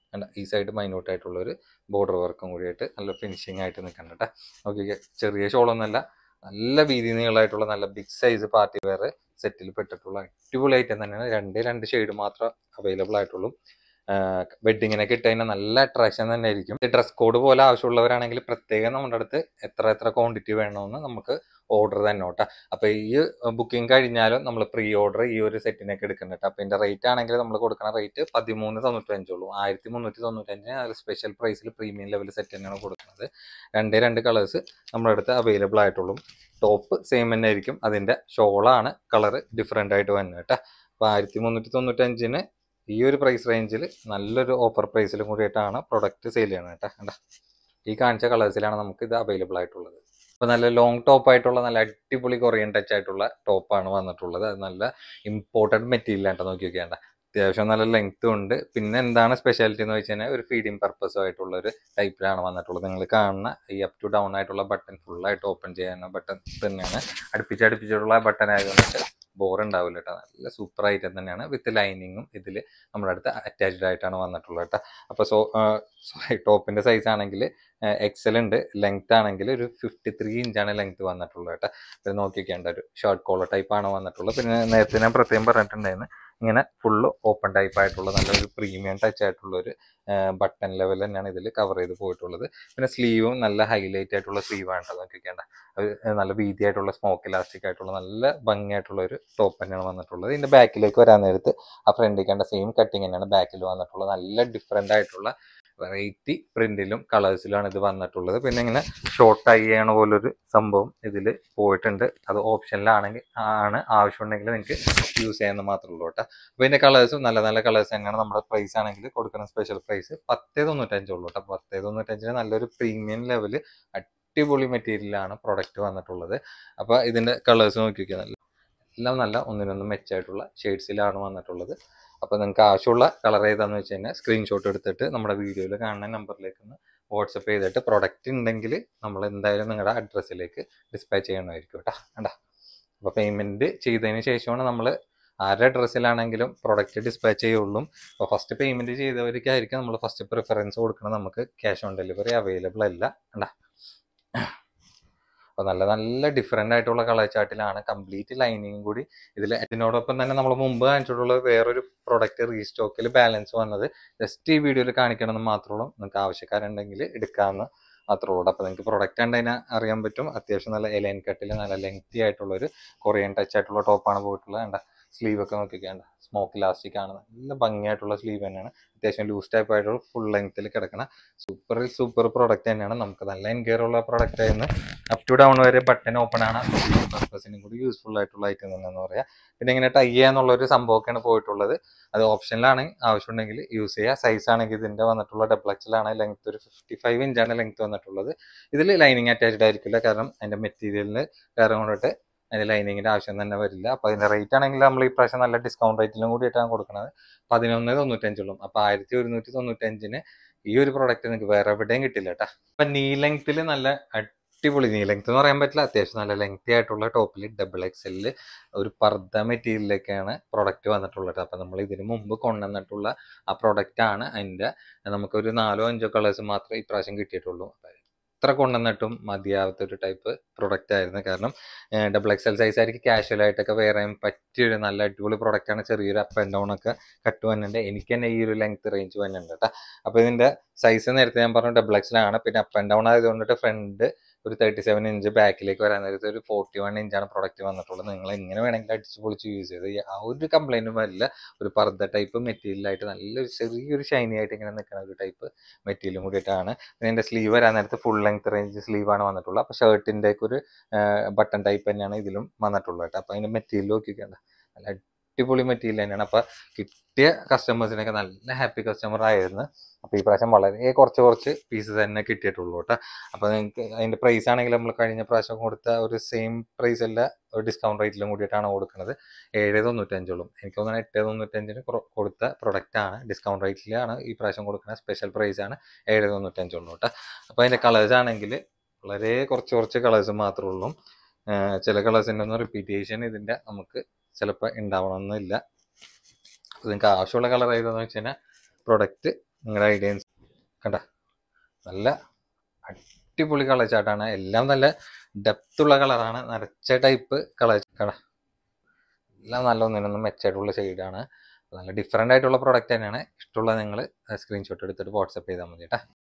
ഈ സൈഡ് മൈന്യൂട്ട് ആയിട്ടുള്ള ഒരു ബോർഡർ വർക്കും കൂടിയായിട്ട് നല്ല ഫിനിഷിംഗ് ആയിട്ട് നിൽക്കണം കേട്ടോ. ഓക്കെ, ചെറിയ ഷോളൊന്നല്ല, നല്ല വീതി നീളമായിട്ടുള്ള നല്ല ബിഗ് സൈസ് പാർട്ടി വെയർ സെറ്റിൽ പെട്ടിട്ടുള്ള അടിപൊളി ഐറ്റം തന്നെയാണ്. രണ്ടേ രണ്ട് ഷെയ്ഡ് മാത്രം അവൈലബിൾ ആയിട്ടുള്ളൂ. വെഡിങ്ങിനൊക്കെ ഇട്ട് കഴിഞ്ഞാൽ നല്ല അട്രാക്ഷൻ തന്നെ ആയിരിക്കും. ഡ്രസ് കോഡ് പോലെ ആവശ്യമുള്ളവരാണെങ്കിൽ പ്രത്യേകം നമ്മുടെ അടുത്ത് എത്ര എത്ര ക്വാണ്ടിറ്റി വേണമെന്ന് നമുക്ക് ഓർഡർ തന്നെ കേട്ടോ. അപ്പൊ ഈ ബുക്കിംഗ് കഴിഞ്ഞാലും നമ്മൾ പ്രീ ഓർഡർ ഈ ഒരു സെറ്റിനൊക്കെ എടുക്കുന്നുണ്ട്. അപ്പൊ ഇതിന്റെ റേറ്റ് ആണെങ്കിൽ നമ്മൾ കൊടുക്കുന്ന റേറ്റ് പതിമൂന്ന് തൊണ്ണൂറ്റഞ്ചുള്ളൂ. ആയിരത്തി മുന്നൂറ്റി തൊണ്ണൂറ്റഞ്ചിന് അതിൽ സ്പെഷ്യൽ പ്രൈസിൽ പ്രീമിയം ലെവൽ സെറ്റ് തന്നെയാണ് കൊടുക്കുന്നത്. രണ്ടേ രണ്ട് കളേഴ്സ് നമ്മുടെ അടുത്ത് അവൈലബിൾ ആയിട്ടുള്ളൂ. ടോപ്പ് സെയിം തന്നെ ആയിരിക്കും, അതിന്റെ ഷോളാണ് കളർ ഡിഫറെന്റ് ആയിട്ട് വരുന്നത് കേട്ടോ. അപ്പൊ ആയിരത്തി മുന്നൂറ്റി തൊണ്ണൂറ്റഞ്ചിന് ഈ ഒരു പ്രൈസ് റേഞ്ചിൽ നല്ലൊരു ഓഫർ പ്രൈസിലും കൂടിയിട്ടാണ് പ്രൊഡക്റ്റ് സെയിൽ ചെയ്യണത് കേട്ടോ. കണ്ട ഈ കാണിച്ച കളേഴ്സിലാണ് നമുക്ക് ഇത് അവൈലബിൾ ആയിട്ടുള്ളത്. അപ്പൊ നല്ല ലോങ് ടോപ്പ് ആയിട്ടുള്ള നല്ല അടിപൊളി കൊറിയൻ ടച്ച് ആയിട്ടുള്ള ടോപ്പാണ് വന്നിട്ടുള്ളത്. അത് നല്ല ഇമ്പോർട്ടഡ് മെറ്റീരിയൽ ആയിട്ട് നോക്കി വെക്കേണ്ട. അത്യാവശ്യം നല്ല ലെങ്ത്തും ഉണ്ട്. പിന്നെ എന്താണ് സ്പെഷ്യാലിറ്റി എന്ന് വെച്ച് കഴിഞ്ഞാൽ ഒരു ഫീഡിങ് പർപ്പസും ആയിട്ടുള്ള ഒരു ടൈപ്പിലാണ് വന്നിട്ടുള്ളത്. നിങ്ങൾ കാണുന്ന ഈ അപ് ടു ഡൗൺ ആയിട്ടുള്ള ബട്ടൺ ഫുള്ളായിട്ട് ഓപ്പൺ ചെയ്യാവുന്ന ബട്ടൺ തന്നെയാണ്. അടുപ്പിച്ച് അടുപ്പിച്ചിട്ടുള്ള ബട്ടൺ ആയതുകൊണ്ട് ബോർ ഉണ്ടാവില്ല കേട്ടോ. നല്ല സൂപ്പർ ഐറ്റം തന്നെയാണ്. വിത്ത് ലൈനിങ്ങും ഇതിൽ നമ്മുടെ അടുത്ത് അറ്റാച്ച്ഡ് ആയിട്ടാണ് വന്നിട്ടുള്ളത് കേട്ടോ. അപ്പോൾ സോ സോറി ടോപ്പിന്റെ സൈസ് ആണെങ്കിൽ എക്സൽ ഉണ്ട്. ലെങ്ത് ആണെങ്കിൽ ഒരു ഫിഫ്റ്റി ത്രീ ഇഞ്ചാണ് ലെങ്ത് വന്നിട്ടുള്ളത് കേട്ടോ. പിന്നെ നോക്കിക്കേണ്ട ഒരു ഷോർട്ട് കോളർ ടൈപ്പാണ് വന്നിട്ടുള്ളത്. പിന്നെ നേരത്തെ ഞാൻ പ്രത്യേകം പറഞ്ഞിട്ടുണ്ടായിരുന്നു ഇങ്ങനെ ഫുള്ള് ഓപ്പൺ ടൈപ്പ് ആയിട്ടുള്ള നല്ലൊരു പ്രീമിയം ടച്ച് ആയിട്ടുള്ള ഒരു ബട്ടൺ ലെവൽ തന്നെയാണ് ഇതിൽ കവർ ചെയ്ത് പോയിട്ടുള്ളത്. പിന്നെ സ്ലീവും നല്ല ഹൈലൈറ്റ് ആയിട്ടുള്ള സ്ലീവാണ് കേട്ടോ. നോക്കിക്കേണ്ട നല്ല വീതി ആയിട്ടുള്ള സ്മോക്ക് ഇലാസ്റ്റിക് ആയിട്ടുള്ള നല്ല ഭംഗിയായിട്ടുള്ള ഒരു ടോപ്പ് തന്നെയാണ് വന്നിട്ടുള്ളത്. ഇതിന്റെ ബാക്കിലേക്ക് വരാൻ നേരത്ത് ആ ഫ്രണ്ടിൽ കണ്ട സെയിം കട്ടിങ് തന്നെയാണ് ബാക്കിൽ വന്നിട്ടുള്ളത്. നല്ല ഡിഫറെന്റ് ആയിട്ടുള്ള വെറൈറ്റി പ്രിന്റിലും കളേഴ്സിലാണ് ഇത് വന്നിട്ടുള്ളത്. പിന്നെ ഇങ്ങനെ ഷോർട്ട് ടൈ ചെയ്യണ പോലൊരു സംഭവം ഇതിൽ പോയിട്ടുണ്ട്. അത് ഓപ്ഷനിലാണെങ്കിൽ ആണ്, ആവശ്യമുണ്ടെങ്കിൽ നിങ്ങൾക്ക് യൂസ് ചെയ്യാമെന്ന് മാത്രമേ ഉള്ളൂ കേട്ടോ. അപ്പോൾ ഇതിന്റെ കളേഴ്സും നല്ല നല്ല കളേഴ്സ് തന്നെയാണ്. നമ്മുടെ പ്രൈസ് ആണെങ്കിൽ കൊടുക്കുന്ന സ്പെഷ്യൽ പ്രൈസ് പത്തേ തൊണ്ണൂറ്റഞ്ചുള്ളൂ കേട്ടോ. പത്തേ തൊണ്ണൂറ്റഞ്ചിന് നല്ലൊരു പ്രീമിയം ലെവല് അടിപൊളി മെറ്റീരിയലാണ് പ്രൊഡക്റ്റ് വന്നിട്ടുള്ളത്. അപ്പോൾ ഇതിന്റെ കളേഴ്സ് നോക്കി നോക്കിയാൽ നല്ല എല്ലാം നല്ല ഒന്നിനൊന്നും മെച്ചായിട്ടുള്ള ഷെയ്ഡ്സിലാണ് വന്നിട്ടുള്ളത്. അപ്പോൾ നിങ്ങൾക്ക് ആവശ്യമുള്ള കളർ ഏതാന്ന് വെച്ച് കഴിഞ്ഞാൽ സ്ക്രീൻഷോട്ട് എടുത്തിട്ട് നമ്മുടെ വീഡിയോയിൽ കാണുന്ന നമ്പറിലേക്ക് ഒന്ന് വാട്സപ്പ് ചെയ്തിട്ട് പ്രൊഡക്റ്റ് ഉണ്ടെങ്കിൽ നമ്മൾ എന്തായാലും നിങ്ങളുടെ അഡ്രസ്സിലേക്ക് ഡിസ്പാച്ച് ചെയ്യണമായിരിക്കും കേട്ടോ. കണ്ടാ അപ്പോൾ പേയ്മെന്റ് ചെയ്തതിന് ശേഷമാണ് നമ്മൾ ആരുടെ അഡ്രസ്സിലാണെങ്കിലും പ്രൊഡക്റ്റ് ഡിസ്പാച്ച് ചെയ്യുള്ളൂ. അപ്പോൾ ഫസ്റ്റ് പേയ്മെന്റ് ചെയ്തവർക്കായിരിക്കും നമ്മൾ ഫസ്റ്റ് പ്രിഫറൻസ് കൊടുക്കണം. നമുക്ക് ക്യാഷ് ഓൺ ഡെലിവറി അവൈലബിൾ അല്ല. കണ്ടാ അപ്പോൾ നല്ല നല്ല ഡിഫറെൻ്റ് ആയിട്ടുള്ള കളർ ചാർട്ടിലാണ് കംപ്ലീറ്റ് ലൈനിങ്ങും കൂടി ഇതിൽ. ഇതിനോടൊപ്പം തന്നെ നമ്മൾ മുമ്പ് കാണിച്ചിട്ടുള്ള വേറൊരു പ്രൊഡക്റ്റ് റീസ്റ്റോക്കിൽ ബാലൻസ് വന്നത് ജസ്റ്റ് ഈ വീഡിയോയിൽ കാണിക്കണമെന്ന് മാത്രമേ ഉള്ളൂ. നിങ്ങൾക്ക് ആവശ്യക്കാരുണ്ടെങ്കിൽ എടുക്കാമെന്ന് മാത്രമേ ഉള്ളൂ. അപ്പോൾ നിങ്ങൾക്ക് പ്രൊഡക്റ്റ് ഉണ്ടതിനെ അറിയാൻ പറ്റും. അത്യാവശ്യം നല്ല എലൈൻ കട്ടിൽ നല്ല ലെങ്തി ആയിട്ടുള്ളൊരു കൊറിയൻ ടച്ച് ആയിട്ടുള്ള ടോപ്പാണ് പോയിട്ടുള്ളത്. വേണ്ട സ്ലീവ് ഒക്കെ നോക്കിക്കേണ്ട സ്മോക്ക് ഇലാസ്റ്റിക് ആണ്. നല്ല ഭംഗിയായിട്ടുള്ള സ്ലീവ് തന്നെയാണ്. അത്യാവശ്യം ലൂസ് ടൈപ്പ് ആയിട്ടുള്ള ഫുൾ ലെങ്ത്തിൽ കിടക്കുന്ന സൂപ്പർ സൂപ്പർ പ്രൊഡക്റ്റ് തന്നെയാണ്. നമുക്ക് നല്ല എൻകെയർ ഉള്ള പ്രൊഡക്റ്റ് ആയിരുന്നു. അപ് ടു ഡൗൺ വരെ ബട്ടൺ ഓപ്പൺ ആണ്. പർപ്പസിനും കൂടി യൂസ്ഫുൾ ആയിട്ടുള്ള ഐറ്റം തന്നെയെന്ന് പറയാം. പിന്നെ ഇങ്ങനെ ടൈ ചെയ്യാന്നുള്ള ഒരു സംഭവമൊക്കെയാണ് പോയിട്ടുള്ളത്. അത് ഓപ്ഷനിലാണ്, ആവശ്യമുണ്ടെങ്കിൽ യൂസ് ചെയ്യുക. സൈസ് ആണെങ്കിൽ ഇതിന്റെ വന്നിട്ടുള്ള ഡബിൾ എക്സലാണ്. ലെങ്ത് ഒരു ഫിഫ്റ്റി ഫൈവ് ഇഞ്ചാണ് ലെങ്ത് വന്നിട്ടുള്ളത്. ഇതിൽ ലൈനിങ് അറ്റാച്ച്ഡ് ആയിരിക്കില്ല, കാരണം അതിന്റെ മെറ്റീരിയലിന് കാരണം കൊണ്ടിട്ട് അതിന്റെ ലൈനിങ്ങിന്റെ ആവശ്യം തന്നെ വരില്ല. അപ്പൊ അതിന്റെ റേറ്റ് ആണെങ്കിൽ നമ്മൾ ഈ പ്രാവശ്യം നല്ല ഡിസ്കൗണ്ട് റേറ്റിലും കൂടിയിട്ടാണ് കൊടുക്കുന്നത്. പതിനൊന്ന് തൊണ്ണൂറ്റഞ്ചുള്ളൂ. അപ്പൊ ആയിരത്തി ഒരുന്നൂറ്റി തൊണ്ണൂറ്റഞ്ചിന് ഈ ഒരു പ്രോഡക്റ്റ് നിങ്ങൾക്ക് വേറെ എവിടെയും കിട്ടില്ല കേട്ടോ. അപ്പൊ നീ ലെങ്ത്തിൽ നല്ല അടിപൊളി, നീ ലെങ്ത് എന്ന് പറയാൻ പറ്റില്ല, അത്യാവശ്യം നല്ല ലെങ്തി ആയിട്ടുള്ള ടോപ്പിൽ ഡബിൾ എക്സലില് ഒരു പർദ്ദ മെറ്റീരിയലിലേക്കാണ് പ്രൊഡക്റ്റ് വന്നിട്ടുള്ളത്. അപ്പൊ നമ്മൾ ഇതിന് മുമ്പ് കൊണ്ടുവന്നിട്ടുള്ള ആ പ്രൊഡക്റ്റ് ആണ്. അതിന്റെ നമുക്കൊരു നാലോ അഞ്ചോ കളേഴ്സ് മാത്രമേ ഇപ്രാവശ്യം കിട്ടിയിട്ടുള്ളൂ. എത്ര കൊണ്ടുവന്നിട്ടും മതിയാവാത്ത ഒരു ടൈപ്പ് പ്രൊഡക്റ്റ് ആയിരുന്നു. കാരണം ഡബിൾ എക്സ് എൽ സൈസ് ആയിരിക്കും കാഷ്വൽ ആയിട്ടൊക്കെ വേറെ പറ്റിയൊരു നല്ല അടിപൊളി പ്രൊഡക്റ്റ് ആണ്. ചെറിയൊരു അപ്പ് ആൻഡ് ഡൗൺ ഒക്കെ കട്ട് വന്നിട്ടുണ്ട്. എനിക്ക് തന്നെ ഈ ഒരു ലെങ്ത് റേഞ്ച് വന്നിട്ടുണ്ട് കേട്ടോ. അപ്പോൾ ഇതിന്റെ സൈസ് നേരത്തെ ഞാൻ പറഞ്ഞു ഡബിൾ എക്സിലാണ്. പിന്നെ അപ്പ് ആൻഡ് ഡൗൺ ആയതുകൊണ്ടിട്ട് ഫ്രണ്ട് ഒരു തേർട്ടി സെവൻ ഇഞ്ച്, ബാക്കിലേക്ക് വരാൻ നേരത്തെ ഒരു ഫോർട്ടി വൺ ഇഞ്ചാണ് പ്രൊഡക്റ്റ് വന്നിട്ടുള്ളത്. നിങ്ങൾ എങ്ങനെ വേണമെങ്കിലും അടിച്ച് പൊളിച്ച് യൂസ് ചെയ്ത് ആ ഒരു കംപ്ലൈൻറ്റും വരില്ല. ഒരു പർദ്ദ ടൈപ്പ് മെറ്റീരിയലായിട്ട് നല്ലൊരു ചെറിയൊരു ഷൈനി ആയിട്ട് ഇങ്ങനെ നിൽക്കുന്ന ഒരു ടൈപ്പ് മെറ്റീരിയലും കൂടിയിട്ടാണ്. ഇതിൻ്റെ സ്ലീവ് വരാൻ നേരത്ത് ഫുൾ ലെങ്ത് റേഞ്ച് സ്ലീവാണ് വന്നിട്ടുള്ളത്. അപ്പോൾ ഷർട്ടിൻ്റെ ഒക്കെ ഒരു ബട്ടൺ ടൈപ്പ് തന്നെയാണ് ഇതിലും വന്നിട്ടുള്ളത് കേട്ടോ. അപ്പോൾ അതിൻ്റെ മെറ്റീരിയൽ നോക്കിക്കേണ്ട നല്ല അടിപൊളി മെറ്റീരിയൽ തന്നെയാണ്. അപ്പോൾ കിട്ടിയ കസ്റ്റമേഴ്സിനൊക്കെ നല്ല ഹാപ്പി കസ്റ്റമർ ആയിരുന്നു. അപ്പോൾ ഈ പ്രാവശ്യം വളരെ കുറച്ച് കുറച്ച് പീസ് തന്നെ കിട്ടിയിട്ടുള്ളൂ കേട്ടോ. അപ്പോൾ നിങ്ങൾക്ക് അതിൻ്റെ പ്രൈസ് ആണെങ്കിൽ നമ്മൾ കഴിഞ്ഞ പ്രാവശ്യം കൊടുത്ത ഒരു സെയിം പ്രൈസ് അല്ല, ഒരു ഡിസ്കൗണ്ട് റേറ്റിലും കൂടിയിട്ടാണ് കൊടുക്കുന്നത്. ഏഴ് തൊണ്ണൂറ്റഞ്ചോളം എനിക്ക് തോന്നുന്നത് എട്ട് തൊണ്ണൂറ്റഞ്ചിന് കൊടുത്ത പ്രൊഡക്റ്റാണ്. ഡിസ്കൗണ്ട് റേറ്റിലാണ് ഈ പ്രാവശ്യം കൊടുക്കുന്ന സ്പെഷ്യൽ പ്രൈസാണ് ഏഴ് തൊണ്ണൂറ്റഞ്ചോളം കേട്ടോ. അപ്പോൾ അതിൻ്റെ കളേഴ്സ് ആണെങ്കിൽ വളരെ കുറച്ച് കുറച്ച് കളേഴ്സ് മാത്രമേ ഉള്ളൂ. ചില കളേഴ്സിൻ്റെ ഒന്നും റിപ്പീറ്റേഷൻ ഇതിൻ്റെ നമുക്ക് ചിലപ്പോൾ ഉണ്ടാവണമെന്നില്ല. അപ്പോൾ നിങ്ങൾക്ക് ആവശ്യമുള്ള കളർ ഏതാണെന്ന് വെച്ച് കഴിഞ്ഞാൽ പ്രൊഡക്റ്റ് നിങ്ങളുടെ ഐഡിയൻസ് കണ്ട നല്ല അടിപൊളി കളർ ചാർട്ടാണ്. എല്ലാം നല്ല ഡെപ്തുള്ള കളറാണ്, നരച്ച ടൈപ്പ് കളർ കട എല്ലാം നല്ല ഒന്നിനൊന്നും മെച്ചമായിട്ടുള്ള ഷെയ്ഡാണ്. നല്ല ഡിഫറെൻ്റ് ആയിട്ടുള്ള പ്രൊഡക്റ്റ് തന്നെയാണ്. ഇഷ്ടമുള്ള നിങ്ങൾ സ്ക്രീൻഷോട്ട് എടുത്തിട്ട് വാട്സപ്പ് ചെയ്താൽ മതി കേട്ടോ.